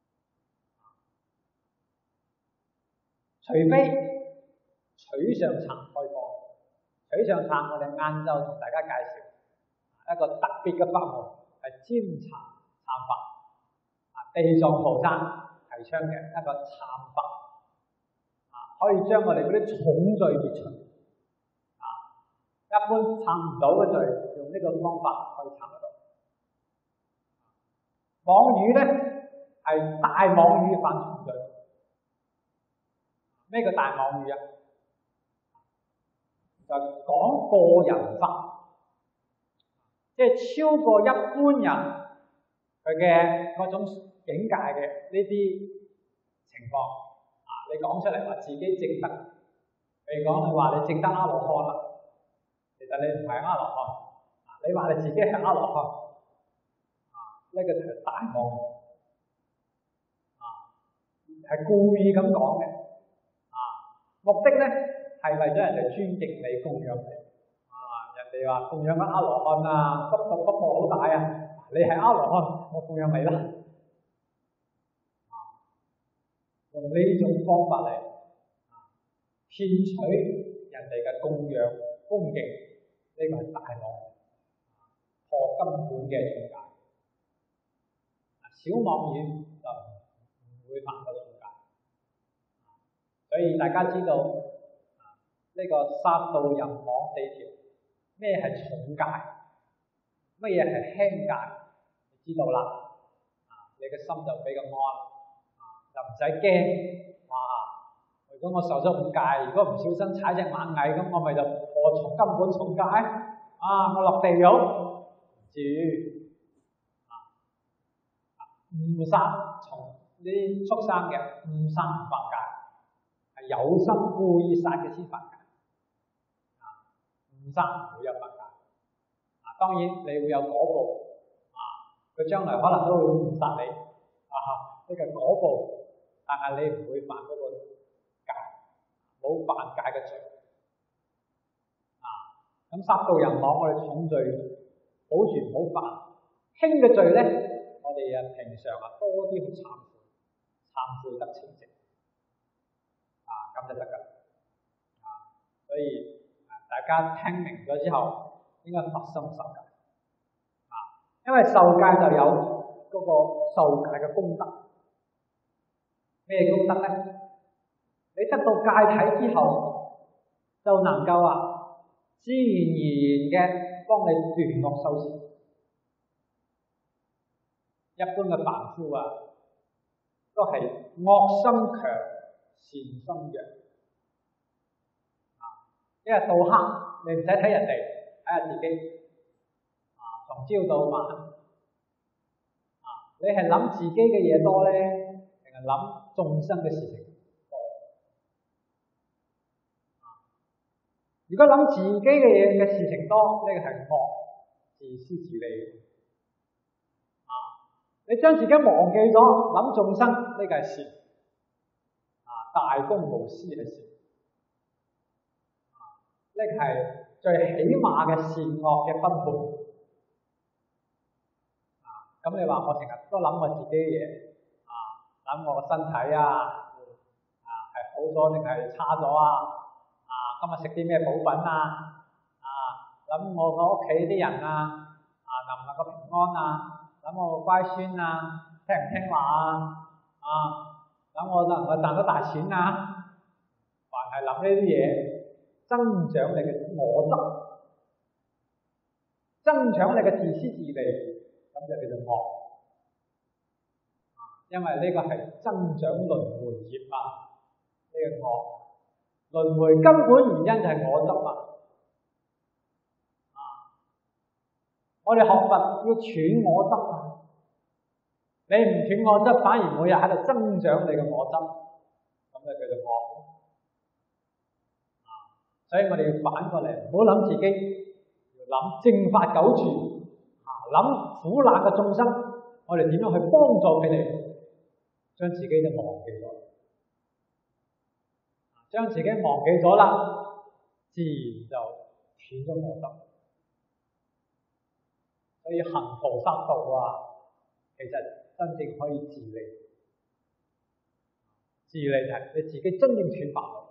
除非取上禪開放，取上禪我哋晏晝同大家介紹一個特別嘅法門，係尖禪禪法。地藏菩薩提倡嘅一個懺法，啊，可以將我哋嗰啲重罪滅除，啊，一般懺唔到嘅罪，用呢個方法可以懺得到。妄語咧係大妄語犯重罪，咩叫大妄語啊？就講個人法，即係超過一般人佢嘅嗰種境界嘅呢啲情況啊，你講出嚟話自己證得，譬如講你話你證得阿羅漢啦，其實你唔係阿羅漢，啊，你話你自己係阿羅漢，啊，呢、這個就係大妄語，啊，係故意咁講嘅，啊，目的咧係為咗人哋尊敬你、供養你，啊，人哋話供養緊阿羅漢啊，福報福報好大啊，你係阿羅漢，我供養你啦。用呢種方法嚟騙取人哋嘅供養恭敬，呢、這個係大妄，破根本嘅境界。小妄語就唔會犯到境界。所以大家知道呢、這個殺盜淫妄四條，咩係重戒，乜嘢係輕戒，你知道啦。啊，你嘅心就比較安。就唔使驚，哇！如果我受咗五戒，如果唔小心踩隻螞蟻，咁我咪就破重根本重戒啊！我落地獄，唔至於啊！誤殺從呢啲畜生嘅誤殺唔犯戒，係有心故意殺嘅先犯戒啊！誤殺唔會有犯戒啊！當然你會有果報啊！佢將來可能都會誤殺你啊！呢個果報。但係你唔會犯嗰個戒，冇犯戒嘅罪啊！咁殺盜淫妄我哋重罪，保住唔好犯。輕嘅罪咧，我哋啊平常啊多啲去懺悔，懺悔得清淨啊，咁就得噶啊！所以大家聽明咗之後，應該發心受戒啊，因為受戒就有嗰個受戒嘅功德。咩功德咧？你得到戒體之後，就能夠啊自然而然嘅幫你斷惡修善。一般嘅凡夫啊，都係惡心強，善心弱啊！一日到黑，你唔使睇人哋，睇下自己啊，從朝到晚啊，你係諗自己嘅嘢多咧，定係諗眾生嘅事情多？如果諗自己嘅嘢嘅事情多，呢個係惡，自私自利啊！你將自己忘記咗，諗眾生，呢個係善啊！大公無私係善啊！呢個係最起碼嘅善惡嘅分配啊！咁你話我成日都諗我自己嘅嘢。 諗我個身體啊，啊係好咗定係差咗啊？啊，今日食啲咩補品啊？啊，諗我個屋企啲人啊，啊能唔能夠平安啊？諗我個乖孫啊，聽唔聽話啊？啊，諗我能唔能夠賺到大錢啊？凡係諗呢啲嘢，增長你嘅我執，增長你嘅自私自利，咁就叫做惡。因為呢個係增長輪迴業啊，呢、這個惡輪迴根本原因就係我執啊！啊，我哋學佛要斷我執啊！你唔斷我執，反而每日喺度增長你嘅我執，咁就叫做惡。啊，所以我哋要反過嚟，唔好諗自己，要諗正法久住啊，諗苦難嘅眾生，我哋點樣去幫助佢哋？將自己就忘記咗，將自己忘記咗啦，自然就斷咗我執。所以行菩薩道啊，其實真正可以自利。自利就係你自己真正斷煩惱。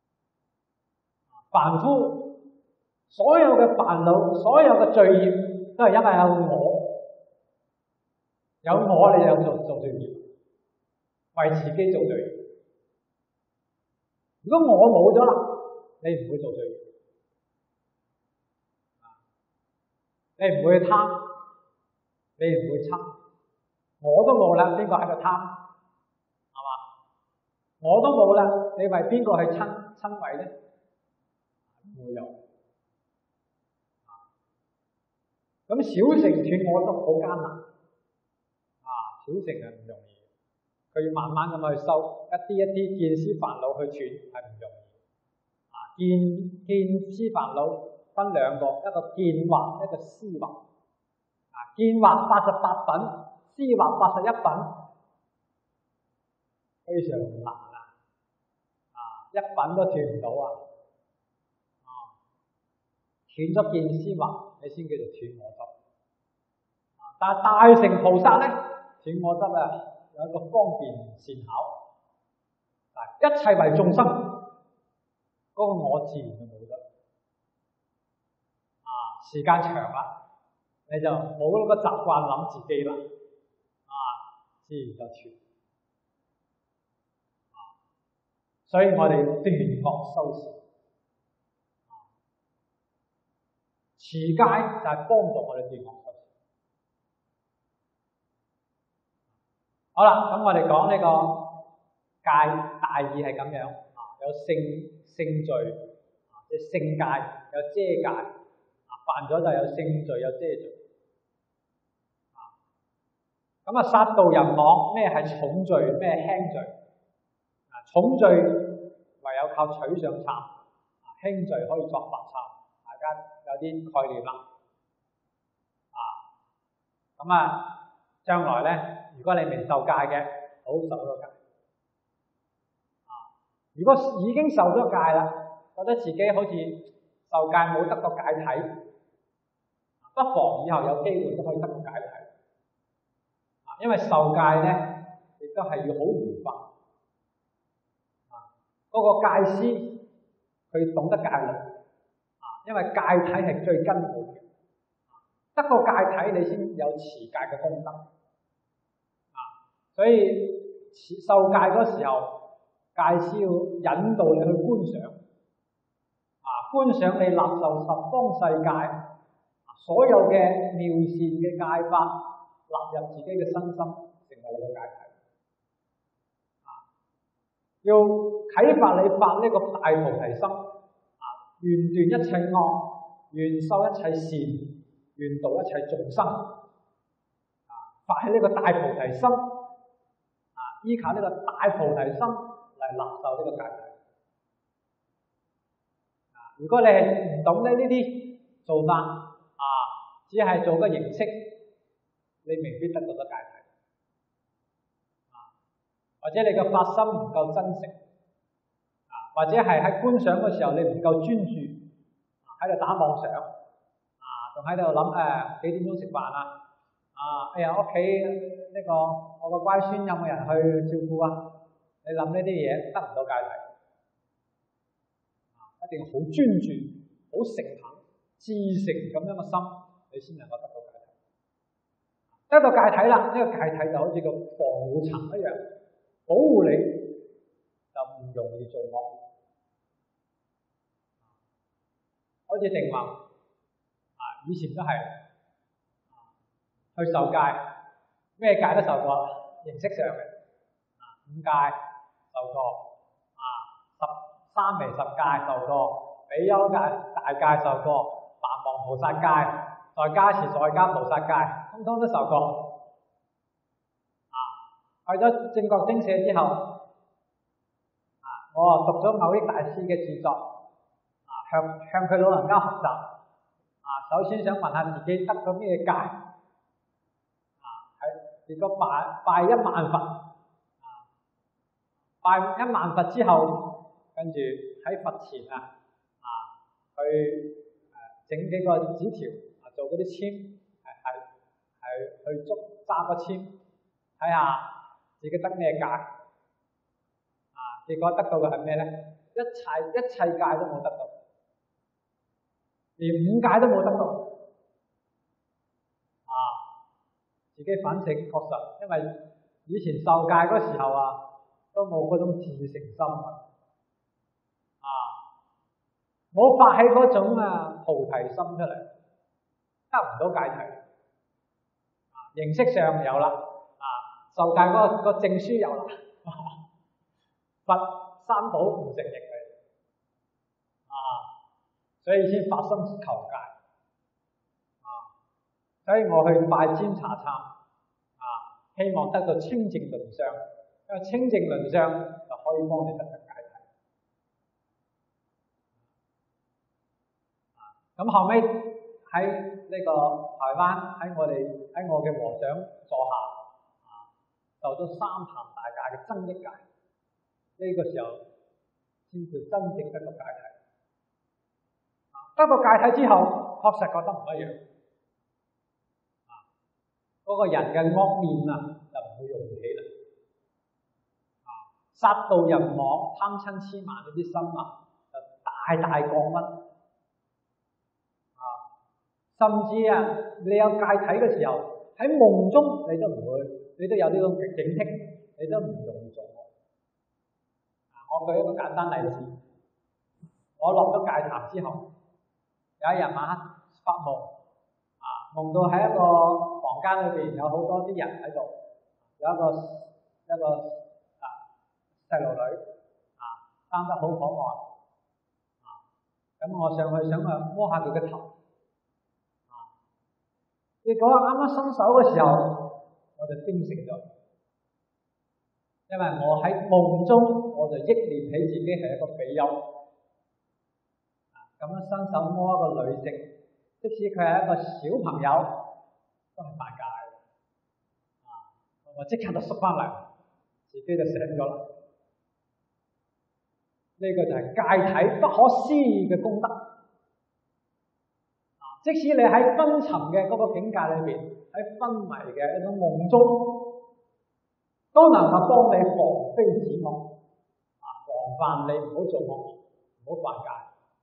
凡夫所有嘅煩惱，所有嘅罪業，都係因為有我，有我你有做做罪業。為自己做罪業，如果我冇咗啦，你唔會做罪業，你唔會貪，你唔會嗔，我都冇啦，邊個喺度貪？係嘛？我都冇啦，你為邊個去嗔嗔為咧？唔會有。咁小乘斷我執好艱難，啊，小乘係唔容易。佢要慢慢咁去修，一啲一啲見思煩惱去斷係唔容易。啊，見見思煩惱分兩個，一個見惑，一個思惑。啊，見惑八十八品，思惑八十一品，非常難啊！啊，一品都斷唔到啊！啊，斷咗見思惑，你先叫做斷我執。啊，但係大乘菩薩咧，斷我執啊！有一個方便善巧，一切為眾生，嗰、那個我自然就冇得。啊，時間長啦，你就冇嗰個習慣諗自己啦，啊，自然就斷。啊，所以我哋要斷惡修善，持戒就係幫助我哋斷惡。好啦，咁我哋講呢個戒大意係咁樣啊，有性性罪啊，即係性戒，有遮戒啊，犯咗就有性罪，有遮罪啊。咁啊，殺盜淫妄咩係重罪，咩輕罪啊？重罪唯有靠取上懺啊，輕罪可以作罰懺，大家有啲概念啦啊。咁啊，將來咧。如果你未受戒嘅，好受咗戒啊！如果已經受咗戒啦，覺得自己好似受戒冇得個戒體，不妨以後有機會都可以得個戒體啊！因為受戒咧，亦都係要好嚴法啊！嗰個戒師佢懂得戒律啊，因為戒體係最根本嘅，得個戒體你先有持戒嘅功德。所以受戒嗰時候，戒師要引導你去觀想，啊，觀想你立受十方世界所有嘅妙善嘅戒法，納入自己嘅身心，成為你嘅戒體。啊，要啟發你發呢個大菩提心，啊，願斷一切惡，願修一切善，願度一切眾生。啊，發起呢個大菩提心。依靠呢個大菩提心嚟納受呢個戒體。啊，如果你係唔懂呢呢啲做法，啊，只係做個形式，你未必得到個戒體。啊，或者你個發心唔夠真誠，啊，或者係喺觀想嘅時候你唔夠專注，喺度打妄想，啊，仲喺度諗誒幾點鐘食飯啊，啊， 啊，哎呀屋企呢個我個乖孫有冇人去照顧啊？你諗呢啲嘢得唔到戒體，啊，一定好專注、好誠懇、至誠咁樣嘅心，你先能夠得到戒體。得到戒體啦，呢、這個戒體就好似個防護層一樣，保護你就唔容易做惡。好似定話啊，以前都係去受戒，咩戒都受過，形式上嘅啊五戒受過，啊十三微十戒受過，比丘戒大戒受過，梵王菩薩戒，在家時在家菩薩戒，通通都受過。啊，去咗正覺精舍之後，啊我讀咗某益大師嘅著作。向向佢老人家學習啊！首先想問下自己得咗咩戒啊？係結果拜拜一萬佛啊！拜一萬佛之後，跟住喺佛前啊啊去誒整幾個紙條啊，做嗰啲籤，係係係去捉揸個籤，睇下自己得咩戒啊！結果得到嘅係咩咧？一切一切戒都冇得到。連五戒都冇得到，啊！自己反省確實，因為以前受戒嗰時候啊，都冇嗰種自誠心啊，冇發起嗰種啊菩提心出嚟，得唔到戒體。啊，形式上有啦，啊，受戒嗰、嗰個、嗰個證書有啦，佛三寶唔承認佢。所以先發心求戒，啊！所以我去拜占查參，啊，希望得到清淨輪相，因為清淨輪相就可以幫你得到戒體。啊！咁後尾喺呢個台灣喺我哋喺我嘅和尚座下，啊，受咗三壇大戒嘅增益戒，呢、這個時候先至真正得到戒體。得到戒體之後，確實覺得唔一樣。啊，嗰個人嘅惡念啊，就唔會用起啦。啊，殺盜淫妄、貪嗔痴慢呢啲心啊，就大大降溫。啊，甚至啊，你有戒體嘅時候，喺夢中你都唔會，你都有呢種警惕，你都唔容易做惡。啊，我舉一個簡單例子，我落咗戒壇之後。有一日晚黑發夢，啊，夢到喺一個房間裏邊有好多啲人喺度，有一個一個啊細路女，啊生得好可愛，啊，咁我上去想去摸下佢嘅頭，啊，結果啱啱伸手嘅時候，我就驚醒咗，因為我喺夢中我就憶念起自己係一個比丘。咁樣伸手摸一個女性，即使佢係一個小朋友，都係犯戒。啊！我即刻就縮翻嚟，自己就醒咗啦。呢、這個就係戒體不可思議嘅功德。啊！即使你喺昏沉嘅嗰個境界裏邊，喺昏迷嘅一種夢中，都能夠幫你防非止惡，啊，防範你唔好做惡，唔好犯戒。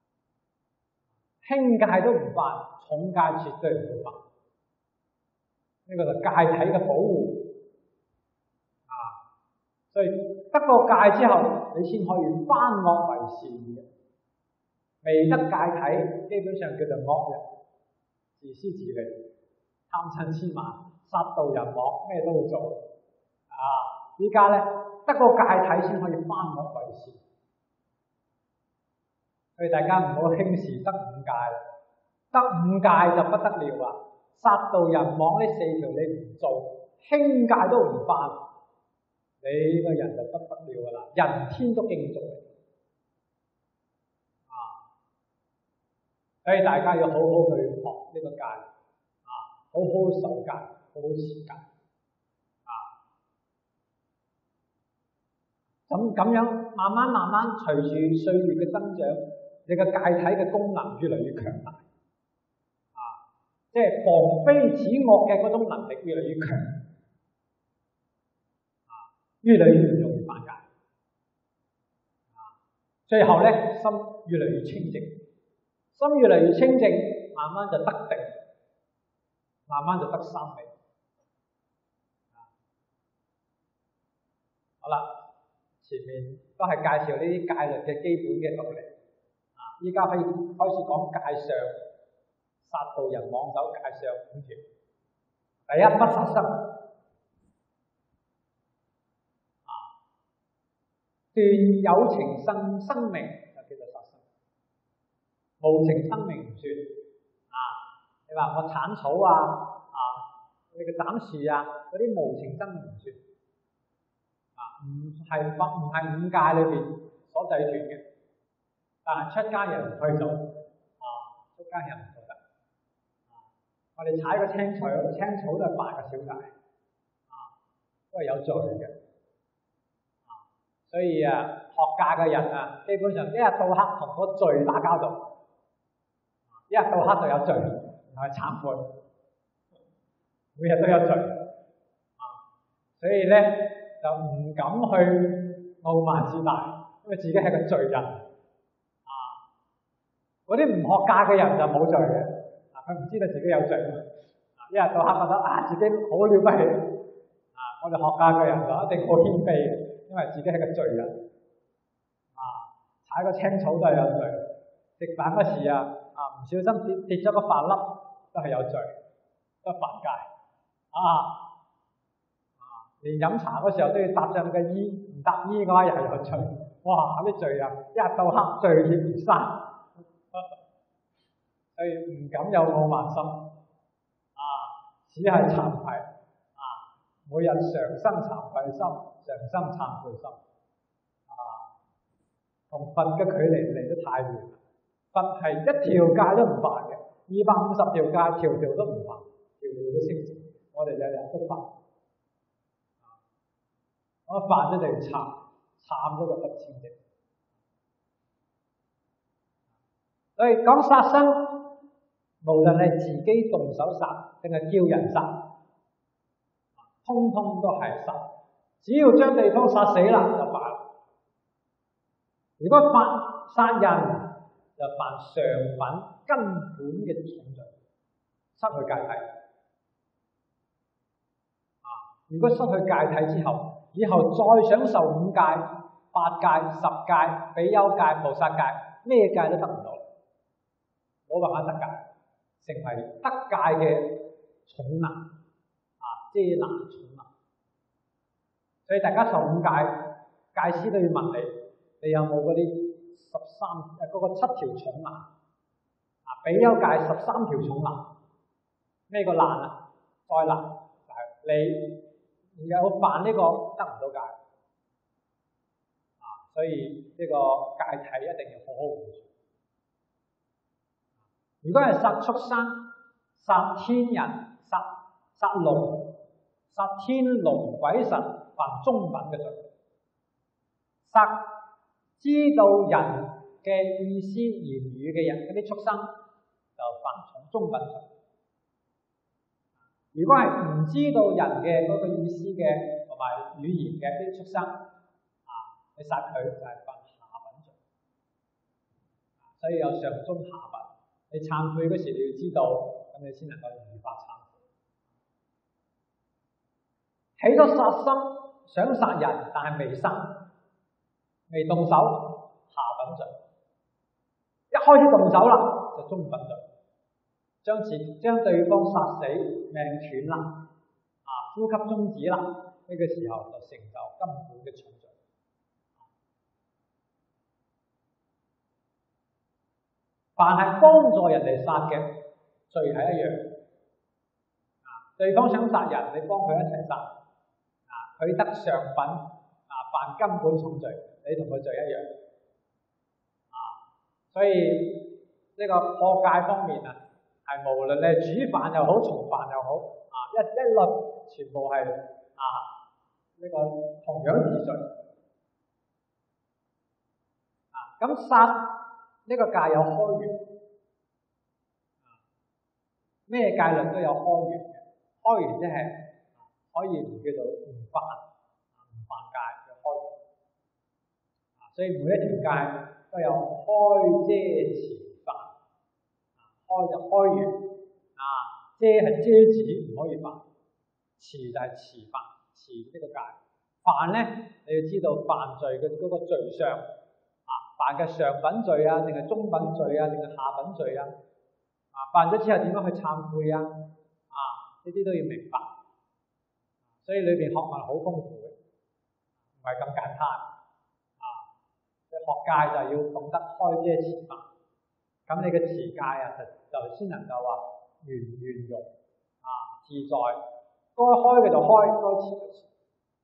輕戒都唔犯，重戒絕對唔會犯。呢、這個就戒體嘅保護啊！所以得個戒之後，你先可以翻惡為善嘅。未得戒體，基本上叫做惡人，自私自利，貪嗔痴慢，殺盜淫妄，咩都會做啊！依家咧得個戒體先可以翻惡為善。所以大家唔好輕視得五戒，得五戒就不得了啦！殺盜淫妄呢四條你唔做，輕戒都唔犯，你個人就不得了噶啦！人天都敬重你啊！所以大家要好好去學呢個戒啊，好好守戒，好好持戒啊！咁咁樣慢慢慢慢隨住歲月嘅增長。你個戒體嘅功能越嚟越強大，啊！ 即係防非止惡嘅嗰種能力越嚟越強，啊，越嚟越容易犯戒，啊，最後咧心越嚟越清淨，心越嚟越清淨，慢慢就得定，慢慢就得三昧。好啦，前面都係介紹呢啲戒律嘅基本嘅道理，啊，依家可以開始講戒上。殺盜人妄手戒上五條。第一，不殺生，啊，斷有情生生命就叫做殺生，無情生命唔算。啊，你話我鏟草啊，啊，你個斬樹啊，嗰啲無情生命唔算。啊，唔係不唔係五戒裏邊所制斷嘅，但係出家人唔可以做，啊，出家人唔做得。我哋踩個青草，青草都係八個小戒，啊，都係有罪嘅，啊，所以啊，學戒嘅人啊，基本上一日到黑同個罪打交道，一日到黑就有罪，然後懺悔，每日都有罪，啊，所以咧就唔敢去傲慢自大，因為自己係個罪人，啊，嗰啲唔學戒嘅人就冇罪嘅。佢唔知道自己有罪，一日到黑覺得啊自己好了不起，啊，我哋學戒嘅人就一定好謙卑嘅，因為自己係個罪人，啊，踩個青草都係有罪，食飯嗰時啊啊唔小心跌跌咗個飯粒都係有罪，都係犯戒，啊啊，連飲茶嗰時候都要搭上個衣，唔搭衣嘅話又係有罪，哇啲罪啊一日到黑罪孽如山。所以唔敢有傲慢心，啊，只係慚愧，啊，每日常生慚愧心，常生懺悔心，啊，同佛嘅距離離得太遠。佛係一條戒都唔犯嘅，二百五十條戒條條都唔犯，條條都清淨。我哋日日都犯，啊，我犯咗就要懺，懺咗就得清淨。所以講殺生。無論係自己動手殺定係叫人殺，通通都係殺。只要將對方殺死啦，就犯。如果犯殺人，就犯上品根本嘅重罪，失去戒體。啊！如果失去戒體之後，以後再享受五戒、八戒、十戒、比丘戒、菩薩戒，咩戒都得唔到，冇辦法得戒。成為得戒嘅重難，啊，遮難重難。所以大家受五戒，戒師都要問你，你有冇嗰啲十三誒嗰個七條重難？啊，比丘戒十三條重難，咩個難啊？再難就係你有犯呢個得唔到戒，啊，所以呢個戒體一定要好好護住。如果係殺畜生、殺天人、殺殺龍、殺天龍鬼神，犯中品嘅罪；殺知道人嘅意思言語嘅人，嗰啲畜生就犯重中品罪。如果係唔知道人嘅嗰個意思嘅同埋語言嘅啲畜生，啊，你殺佢就係犯下品罪。所以有上中下品。你懺悔嗰時，你要知道，咁你先能夠如法懺悔。起咗殺心，想殺人，但係未殺，未動手，下品罪；一開始動手啦，就中品罪，將自將對方殺死，命斷啦，啊，呼吸終止啦，呢、這個時候就成就根本嘅重罪。凡係幫助人哋殺嘅罪係一樣，啊，對方想殺人，你幫佢一齊殺，啊，佢得上品，啊，犯根本重罪，你同佢罪一樣，啊，所以呢個破戒方面啊，係無論你係煮飯又好，從飯又好，啊，一一律全部係啊呢個同樣治罪，啊，咁殺。呢個戒有開源， 咩戒律都有開源嘅，開源即係可以唔叫做唔犯唔犯戒嘅開源。所以每一條戒都有開、遮、持、犯。開就開源，啊遮係遮止，唔可以犯。持就係持犯，持呢個戒。犯咧，你要知道犯罪嘅嗰個罪相，啊犯嘅上品罪啊，定係中品罪啊，定係下品罪啊？啊犯咗之後點樣去懺悔啊？啊呢啲都要明白。所以裏邊學問好豐富嘅，唔係咁簡單。啊，學戒就係要懂得開遮持犯，咁你嘅持戒啊，就就先能夠話圓圓融啊自在。該開嘅就開，該持就持。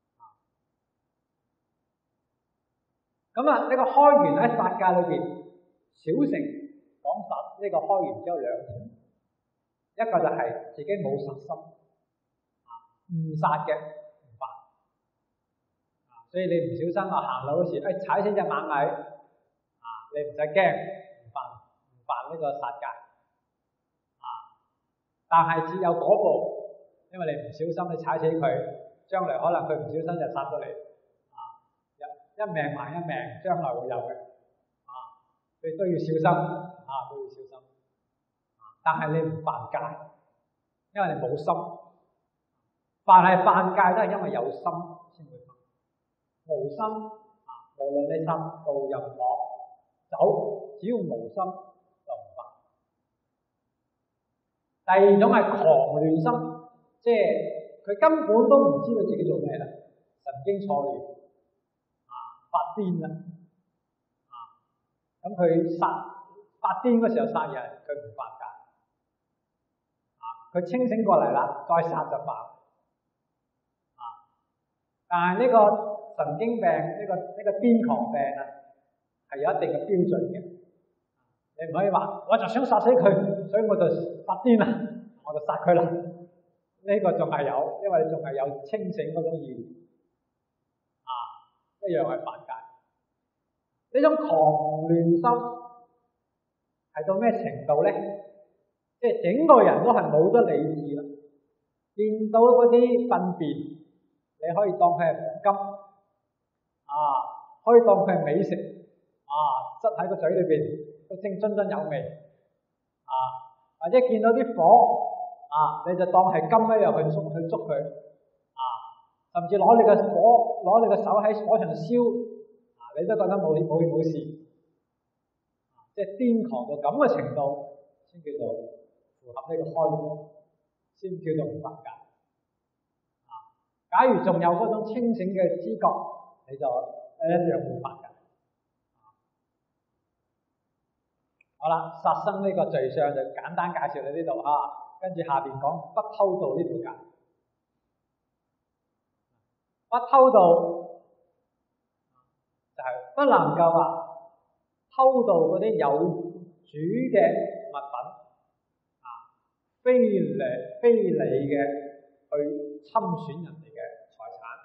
咁啊，呢個開源喺殺戒裏邊，小乘講實呢個開源只有兩條，一個就係自己冇殺心，啊誤殺嘅唔犯，啊所以你唔小心啊行路嗰時，誒踩死隻螞蟻，啊你唔使驚，唔犯唔犯呢個殺戒，啊但係只有嗰步。因為你唔小心你踩死佢，將來可能佢唔小心就殺咗你，啊一一命還一命，將來會有嘅，啊你都要小心，啊都要小心，啊但係你唔犯戒，因為你冇心，凡係犯戒都係因為有心先會犯，無心啊無論你殺盜淫妄酒，只要無心就唔犯。第二種係狂亂心。即係佢根本都唔知道自己做咩啦，神經錯亂，啊發癲啦，啊咁佢殺發癲嗰時候殺人，佢唔犯戒，啊佢清醒過嚟啦，再殺就犯，啊但係呢個神經病呢、呢個呢、呢個癲狂病啊，係有一定嘅標準嘅，你唔可以話我就想殺死佢，所以我就發癲啦，我就殺佢啦。呢個仲係有，因為仲係有清醒嗰種意念，啊，一樣係犯戒。呢種狂亂心係到咩程度咧？即係整個人都係冇得理智啦。見到嗰啲糞便，你可以當佢係黃金，啊，可以當佢係美食，啊，擠喺個嘴裏邊都正津津有味，啊，或者見到啲火。啊！你就當係金一樣去捉去捉佢，啊！甚至攞你嘅火，攞你嘅手喺火上燒，啊！你都覺得冇冇冇事，啊！即係癲狂到咁嘅程度，先叫做符合呢個開源，先叫做唔犯戒。啊！假如仲有嗰種清醒嘅知覺，你就一樣會犯戒。好啦，殺生呢個罪相就簡單介紹喺呢度啊。跟住下邊講不偷盜呢條戒，不偷盜就係不能夠話偷盜嗰啲有主嘅物品，啊，非禮非禮嘅去侵損人哋嘅財產，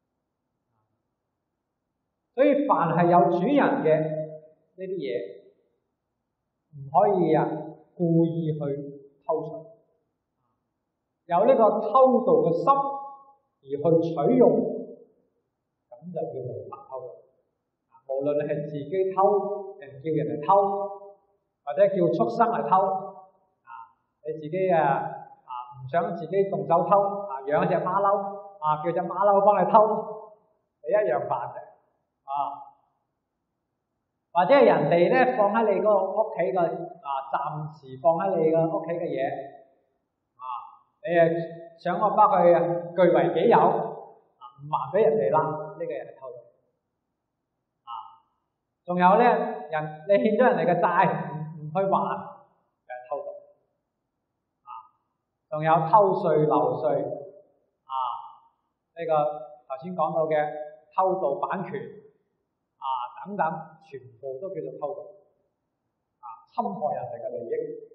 所以凡係有主人嘅呢啲嘢，唔可以啊故意去偷取。有呢個偷盜嘅心而去取用，咁就叫做不偷盜。無論你係自己偷，定叫人哋偷，或者叫畜生嚟偷，啊，你自己啊啊唔想自己動手偷，啊養一隻馬騮，啊叫隻馬騮幫你偷，你一樣犯嘅，啊，或者係人哋咧放喺你個屋企個啊暫時放喺你個屋企嘅嘢。你誒想我幫佢據為己有，啊唔還俾人哋啦，呢、這個人係偷盜。啊，仲有咧，人你欠咗人哋嘅債，唔唔去還，就係偷盜。啊，仲有偷稅漏稅，啊呢、這個頭先講到嘅偷盜版權，啊等等，全部都叫做偷盜。啊，侵害人哋嘅利益。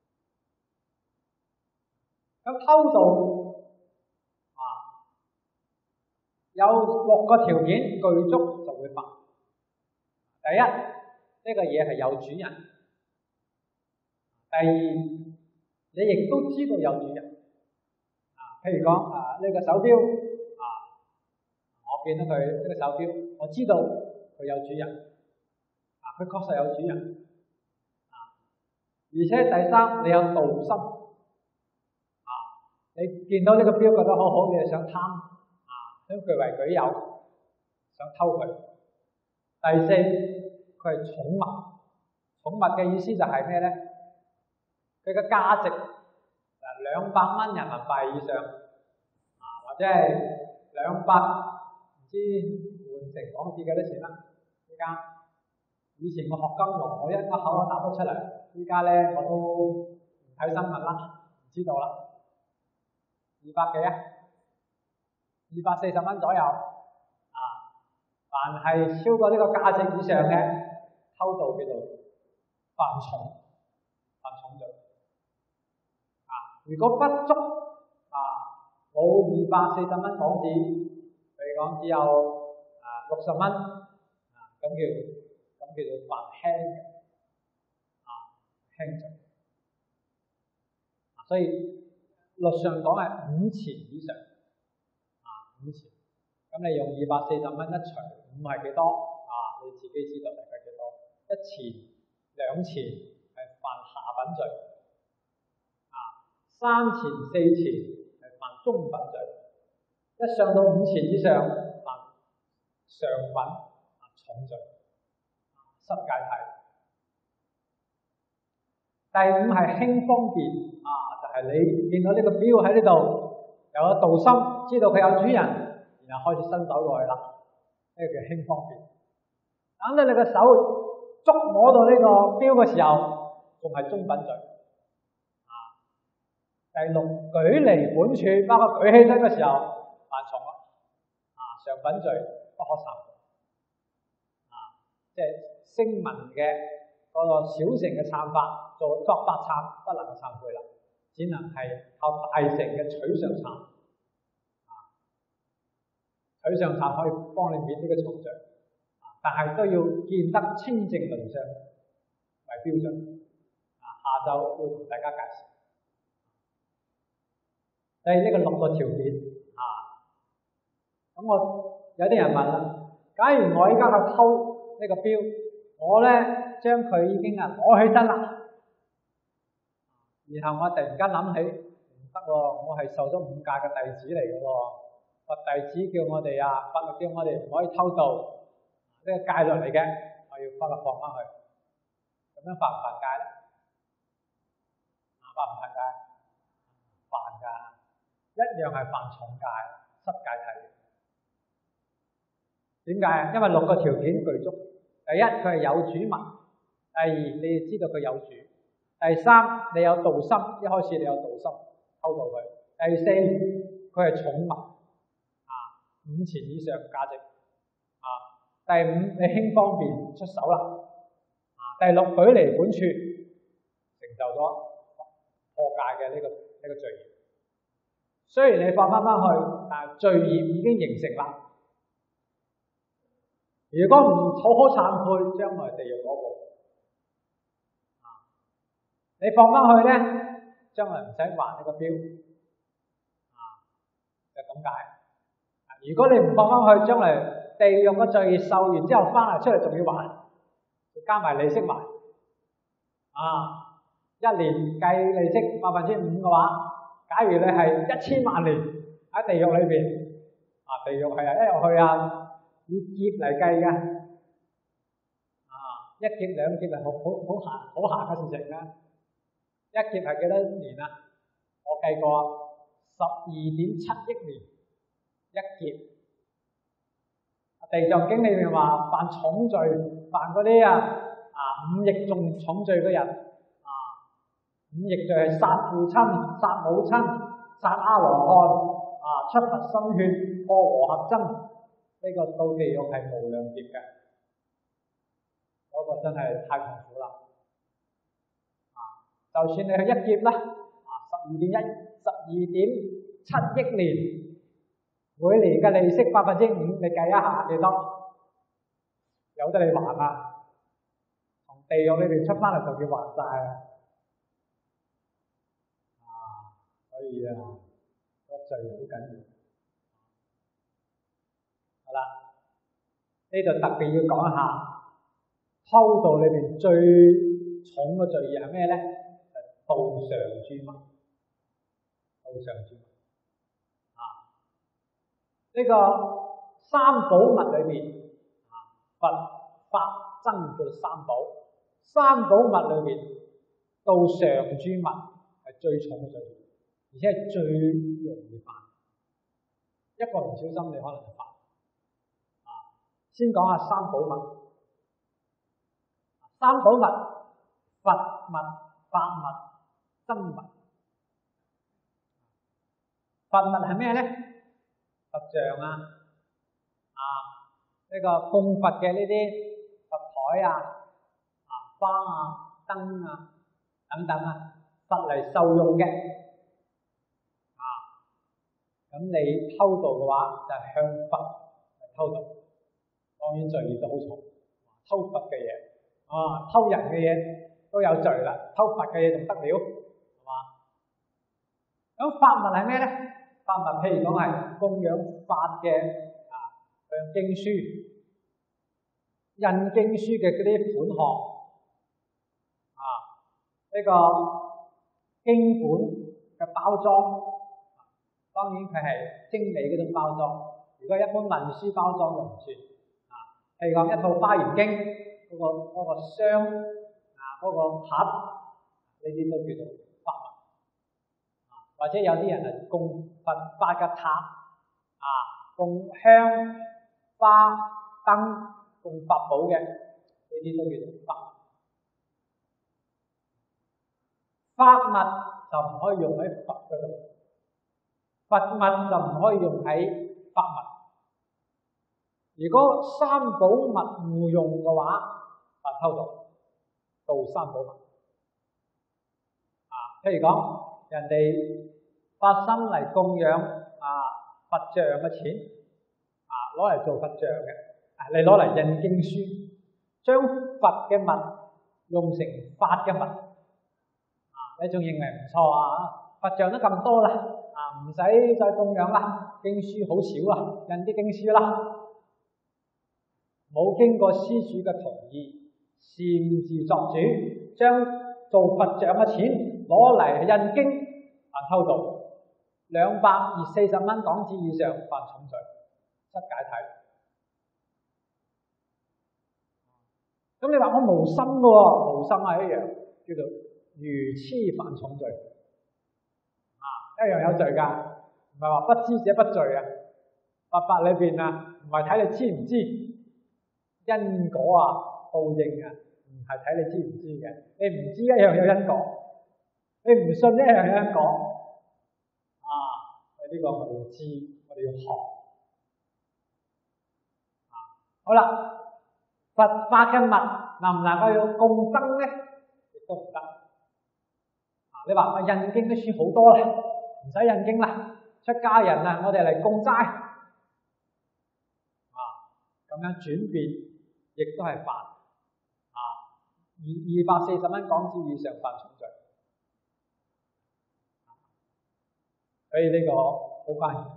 咁偷盜啊，有六個條件具足就會犯。第一，呢、這個嘢係有主人；第二， 你亦都知道有主人啊。譬如講啊，呢個手錶啊，我見到佢呢個手錶，我知道佢有主人啊，佢確實有主人啊。而且第三，你有妒心啊，你見到呢個錶覺得好好，你就想貪啊，想據為己有，想偷佢。第四，佢係寵物。寵物嘅意思就係咩咧？佢嘅價值嗱兩百蚊人民幣以上啊，或者係兩百唔知換成港紙幾多錢啦？依家以前我學金融，我一個口我答得出嚟，依家咧我都唔睇新聞啦，唔知道啦。二百幾啊？二百四十蚊左右啊！凡係超過呢個價值以上嘅，偷盜叫做犯重，犯重罪啊！如果不足啊，冇二百四十蚊港紙，譬如講只有啊六十蚊啊，咁叫咁叫做犯輕啊輕罪啊！所以律上講係五錢以上啊五錢，咁你用二百四十蚊一除，五係幾多啊？你自己知道大概幾多？一錢。兩錢係犯下品罪，啊，三錢四錢係犯中品罪，一上到五錢以上犯上品啊重罪，失戒體。第五係輕方便，啊，就係、是、你見到呢個錶喺呢度，有咗妒心，知道佢有主人，然後開始伸手過去啦，呢、這個叫輕方便。等到你個手觸摸到呢個錶嘅時候，仲係中品罪啊。第六，舉離本處，包括舉起身嘅時候犯重啦啊。上品罪不可慚啊，即係聲聞嘅嗰個小乘嘅懺法，做作法懺不能懺悔啦，只能係靠大乘嘅取上懺啊。取上懺可以幫你免呢個重罪。但係都要見得清淨論相為標準啊！下晝會同大家介紹。第呢個六個條件啊，咁我有啲人問啦，假如我依家去偷呢個錶，我咧將佢已經啊攞起身啦，然後我突然間諗起唔得喎，我係受咗五戒嘅弟子嚟嘅喎，佛弟子叫我哋啊，法律叫我哋唔可以偷盜。呢個戒律嚟嘅，我要法律放翻去，咁樣犯唔犯戒咧？犯唔犯戒？犯噶，一樣係犯重戒，失戒體。點解？因為六個條件具足。第一，佢係有主物；第二，你知道佢有主；第三，你有妒心，一開始你有妒心偷盜佢；第四，佢係寵物，啊，五錢以上價值。第五，你輕方便出手啦。啊，第六，舉離本處，成就咗破戒嘅呢個呢個罪業。雖然你放翻翻去，但係罪業已經形成啦。如果唔好好懺悔，將來地獄嗰步。啊，你放翻去咧，將來唔使還呢個錶。啊，就咁解。如果你唔放翻去，將來地獄嘅罪受完之後翻嚟出嚟仲要還，加埋利息還啊！一年計利息百分之五嘅話，假如你係一千萬年喺地獄裏邊啊，地獄係啊一入去啊以劫嚟計嘅啊，一劫兩劫係好好好閒好閒嘅事情啦。一劫係幾多年啊？我計過十二點七億年一劫。地藏經裏面話犯重罪，犯嗰啲啊啊五逆重重罪嘅人啊，五逆罪係殺父親、殺母親、殺阿羅漢啊、出佛心血、破和合僧，呢、這個到地獄係無量劫嘅，嗰、那個真係太痛苦啦！啊，就算你係一劫啦，啊十二點一、十二點七億年。每年嘅利息百分之五，你計一下幾多？有得你還啊！從地獄裏邊出翻嚟就要還債啊！ 所以啊，個罪好緊要。好啦，呢度特別要講一下偷盜裏邊最重嘅罪業係咩咧？盜常諸物，盜常諸物啊！呢、這個三寶物裏邊啊，佛法僧叫三寶，三寶物裏邊盜常諸物係最重嘅罪業，而且係最容易犯。一個唔小心，你可能就犯。啊，先講下三寶物。三寶物：佛物、法物、僧物。佛物係咩咧？佛像啊，啊呢、這個供佛嘅呢啲佛台啊、啊花啊、燈啊等等啊，佛嚟受用嘅。啊，咁你偷盜嘅話，就係向佛嚟偷盜，當然罪業都好重。偷佛嘅嘢。啊！偷人嘅嘢都有罪啦，偷佛嘅嘢仲得了，係嘛？咁法物係咩咧？法物譬如講係供養法嘅啊，像經書、印經書嘅嗰啲款項啊，呢、這個經本嘅包裝，當然佢係精美嗰種包裝。如果一般文書包裝就唔算啊。譬如講一套《花嚴經》。嗰、那個嗰、那個箱啊，嗰、那個盒，呢啲都叫做法物啊。或者有啲人係供佛法嘅塔啊，供香花燈、供法寶嘅，呢啲都叫做法物。法物就唔可以用喺佛嗰度，佛物就唔可以用喺法物。如果三寶物互用嘅話，偷盜，盜三寶物啊！譬如講，人哋發心嚟供養啊佛像嘅錢啊，攞嚟做佛像嘅，啊你攞嚟印經書，將佛嘅物用成法嘅物啊，你仲認為唔錯啊？佛像都咁多啦，啊唔使再供養啦，經書好少啊，印啲經書啦，冇經過施主嘅同意。擅自作主，將做佛像嘅錢攞嚟印經，犯偷盜，兩百二四十蚊港紙以上犯重罪，失解體。咁你話我無心嘅喎，無心係一樣，叫做愚痴犯重罪，啊一樣有罪㗎，唔係話不知者不罪啊。佛法裏邊啊，唔係睇你知唔知因果啊。報應啊，唔係睇你知唔知嘅，你唔知一樣有因果，你唔信一樣有因果啊！呢、這個我哋要知，我哋要學啊！好啦，佛法嘅物能唔能夠要供僧咧？亦都唔得啊！你話我印經都書好多啦，唔使印經啦，出家人啊，我哋嚟供齋啊！咁樣轉變亦都係犯。二二百四十蚊港紙以上犯重罪，所以呢個好關鍵。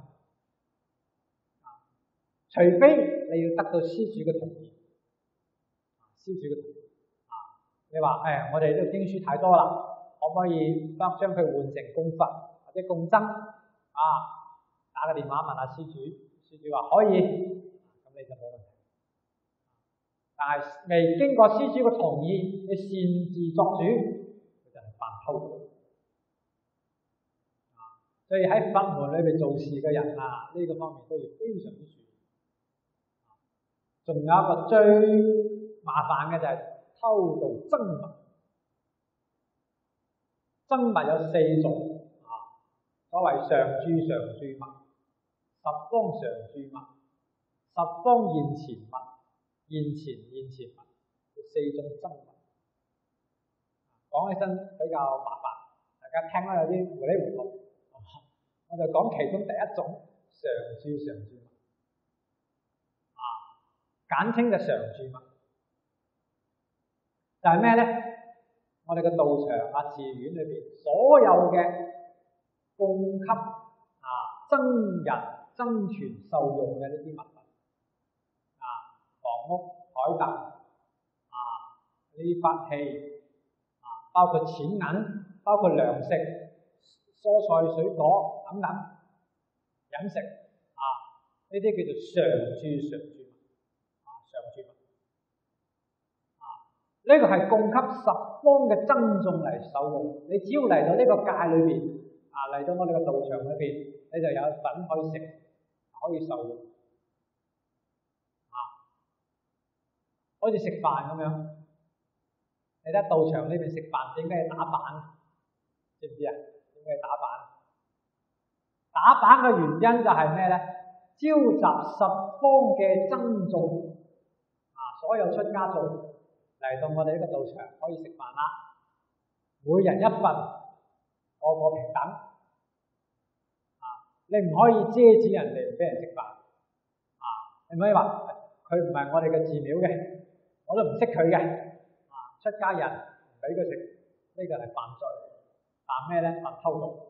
除非你要得到施主嘅同意，施主嘅同意啊，你話誒，我哋呢個經書太多啦，可唔可以將將佢換成供佛或者供僧啊？打個電話問下施主，施主話可以，咁你就冇問題。但係未經過施主嘅同意，你擅自作主，佢就係犯偷盜。啊，所以喺佛門裏邊做事嘅人啊，呢、這個方面都要非常之注意。仲有一個最麻煩嘅就係偷盜僧物。僧物有四種啊，所謂常住常住物、十方常住物、十方現前物。現前現前物，四種僧物，講起身比較麻煩，大家聽得有啲糊里糊塗。我就講其中第一種常住常住物，啊，簡稱嘅常住物，就係咩咧？我哋嘅道場啊、寺院裏邊所有嘅供給啊僧人生存受用嘅呢啲物品啊，房屋、台凳啊，呢啲法器啊，包括錢銀，包括糧食、蔬菜、水果等等飲食啊，呢啲叫做常住常住物啊，常住物啊，呢個係供給十方嘅僧眾嚟受用。你只要嚟到呢個界裏邊啊，嚟到我哋嘅道場裏邊，你就有品可以食，可以受用啊，好似食飯咁樣。你睇道場呢邊食飯點解要打板？知唔知啊？點解要打板？打板嘅原因就係咩咧？召集十方嘅僧眾啊，所有出家眾嚟到我哋呢個道場可以食飯啦，每人一份，個個平等啊！你唔可以遮止人哋唔俾人食飯啊！你唔可以話佢唔係我哋嘅寺廟嘅，我都唔識佢嘅啊！出家人唔俾佢食，呢個係犯罪，犯咩咧？犯偷盜。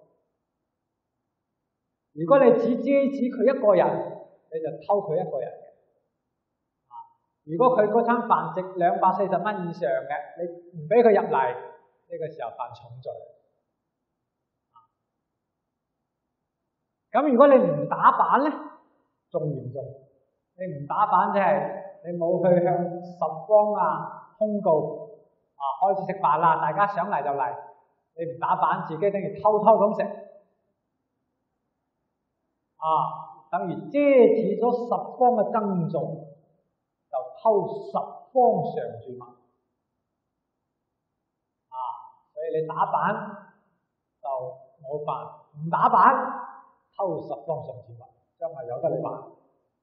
如果你只遮止佢一個人，你就偷佢一個人嘅啊！如果佢嗰餐飯值兩百四十蚊以上嘅，你唔俾佢入嚟，呢個時候犯重罪。咁如果你唔打板咧，仲嚴重。你唔打板即係你冇去向十方啊通告啊，開始食飯啦，大家想嚟就嚟。你唔打板，自己等於偷偷咁食啊，等於遮止咗十方嘅僧眾，就偷十方常住物啊。所以你打板就冇犯，唔打板偷十方常住物，將來有得你玩。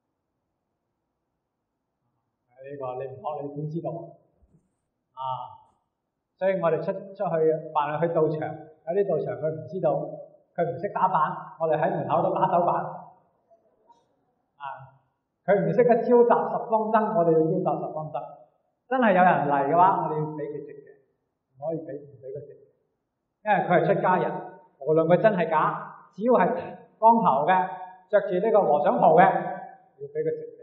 呢個你唔學你點知道啊？所以我哋出出去，凡係去道場，有啲道場佢唔知道，佢唔識打板，我哋喺門口都打手板啊！佢唔識得召集十方僧，我哋要召集十方僧。真係有人嚟嘅話，我哋要俾佢食嘅，唔可以俾唔俾佢食，因為佢係出家人，無論佢真係假，只要係光頭嘅，着住呢個和尚袍嘅，要俾佢食。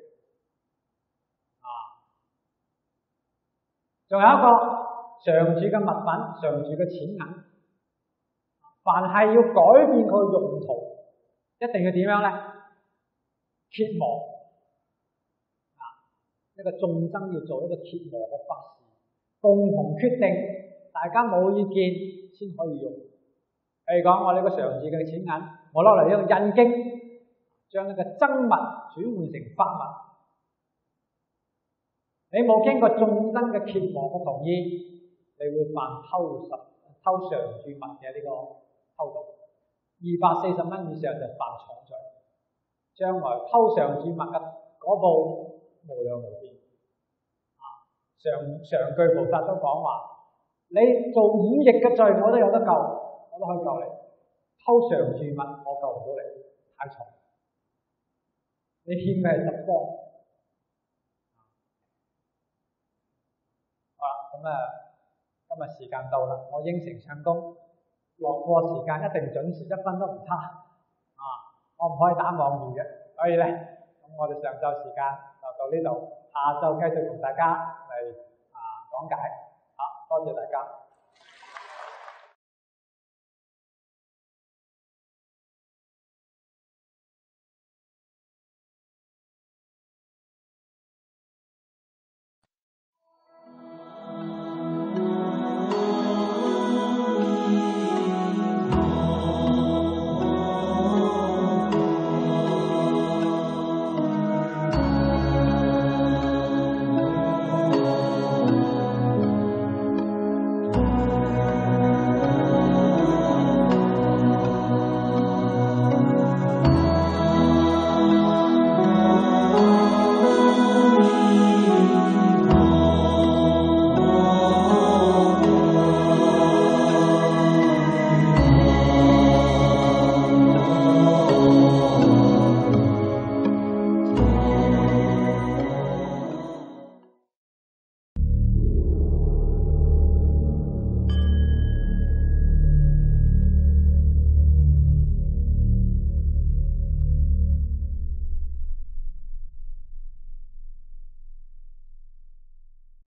仲有一個常住嘅物品，常住嘅錢銀，凡係要改變佢用途，一定要點樣咧？羯磨啊！一個眾生要做一個羯磨嘅法事，共同決定，大家冇意見先可以用。譬如講，我呢個常住嘅錢銀，我攞嚟呢個印經，將呢個僧物轉換成法物。你冇經過眾生嘅羯磨嘅同意，你會犯偷十偷常住物嘅呢個偷盜，二百四十蚊以上就犯重罪。將來偷常住物嘅嗰部無量無邊啊！常常具菩薩都講話，你做五逆嘅罪，我都有得救，我都可以救你。偷常住物，我救唔到你，太重。你欠嘅係十方。咁啊，今日時間到啦，我應承唱功，落課時間一定準時，一分都唔差啊！我唔可以打網魚嘅，所以咧，咁我哋上晝時間就到呢度，下晝繼續同大家嚟啊講解，好，多謝大家。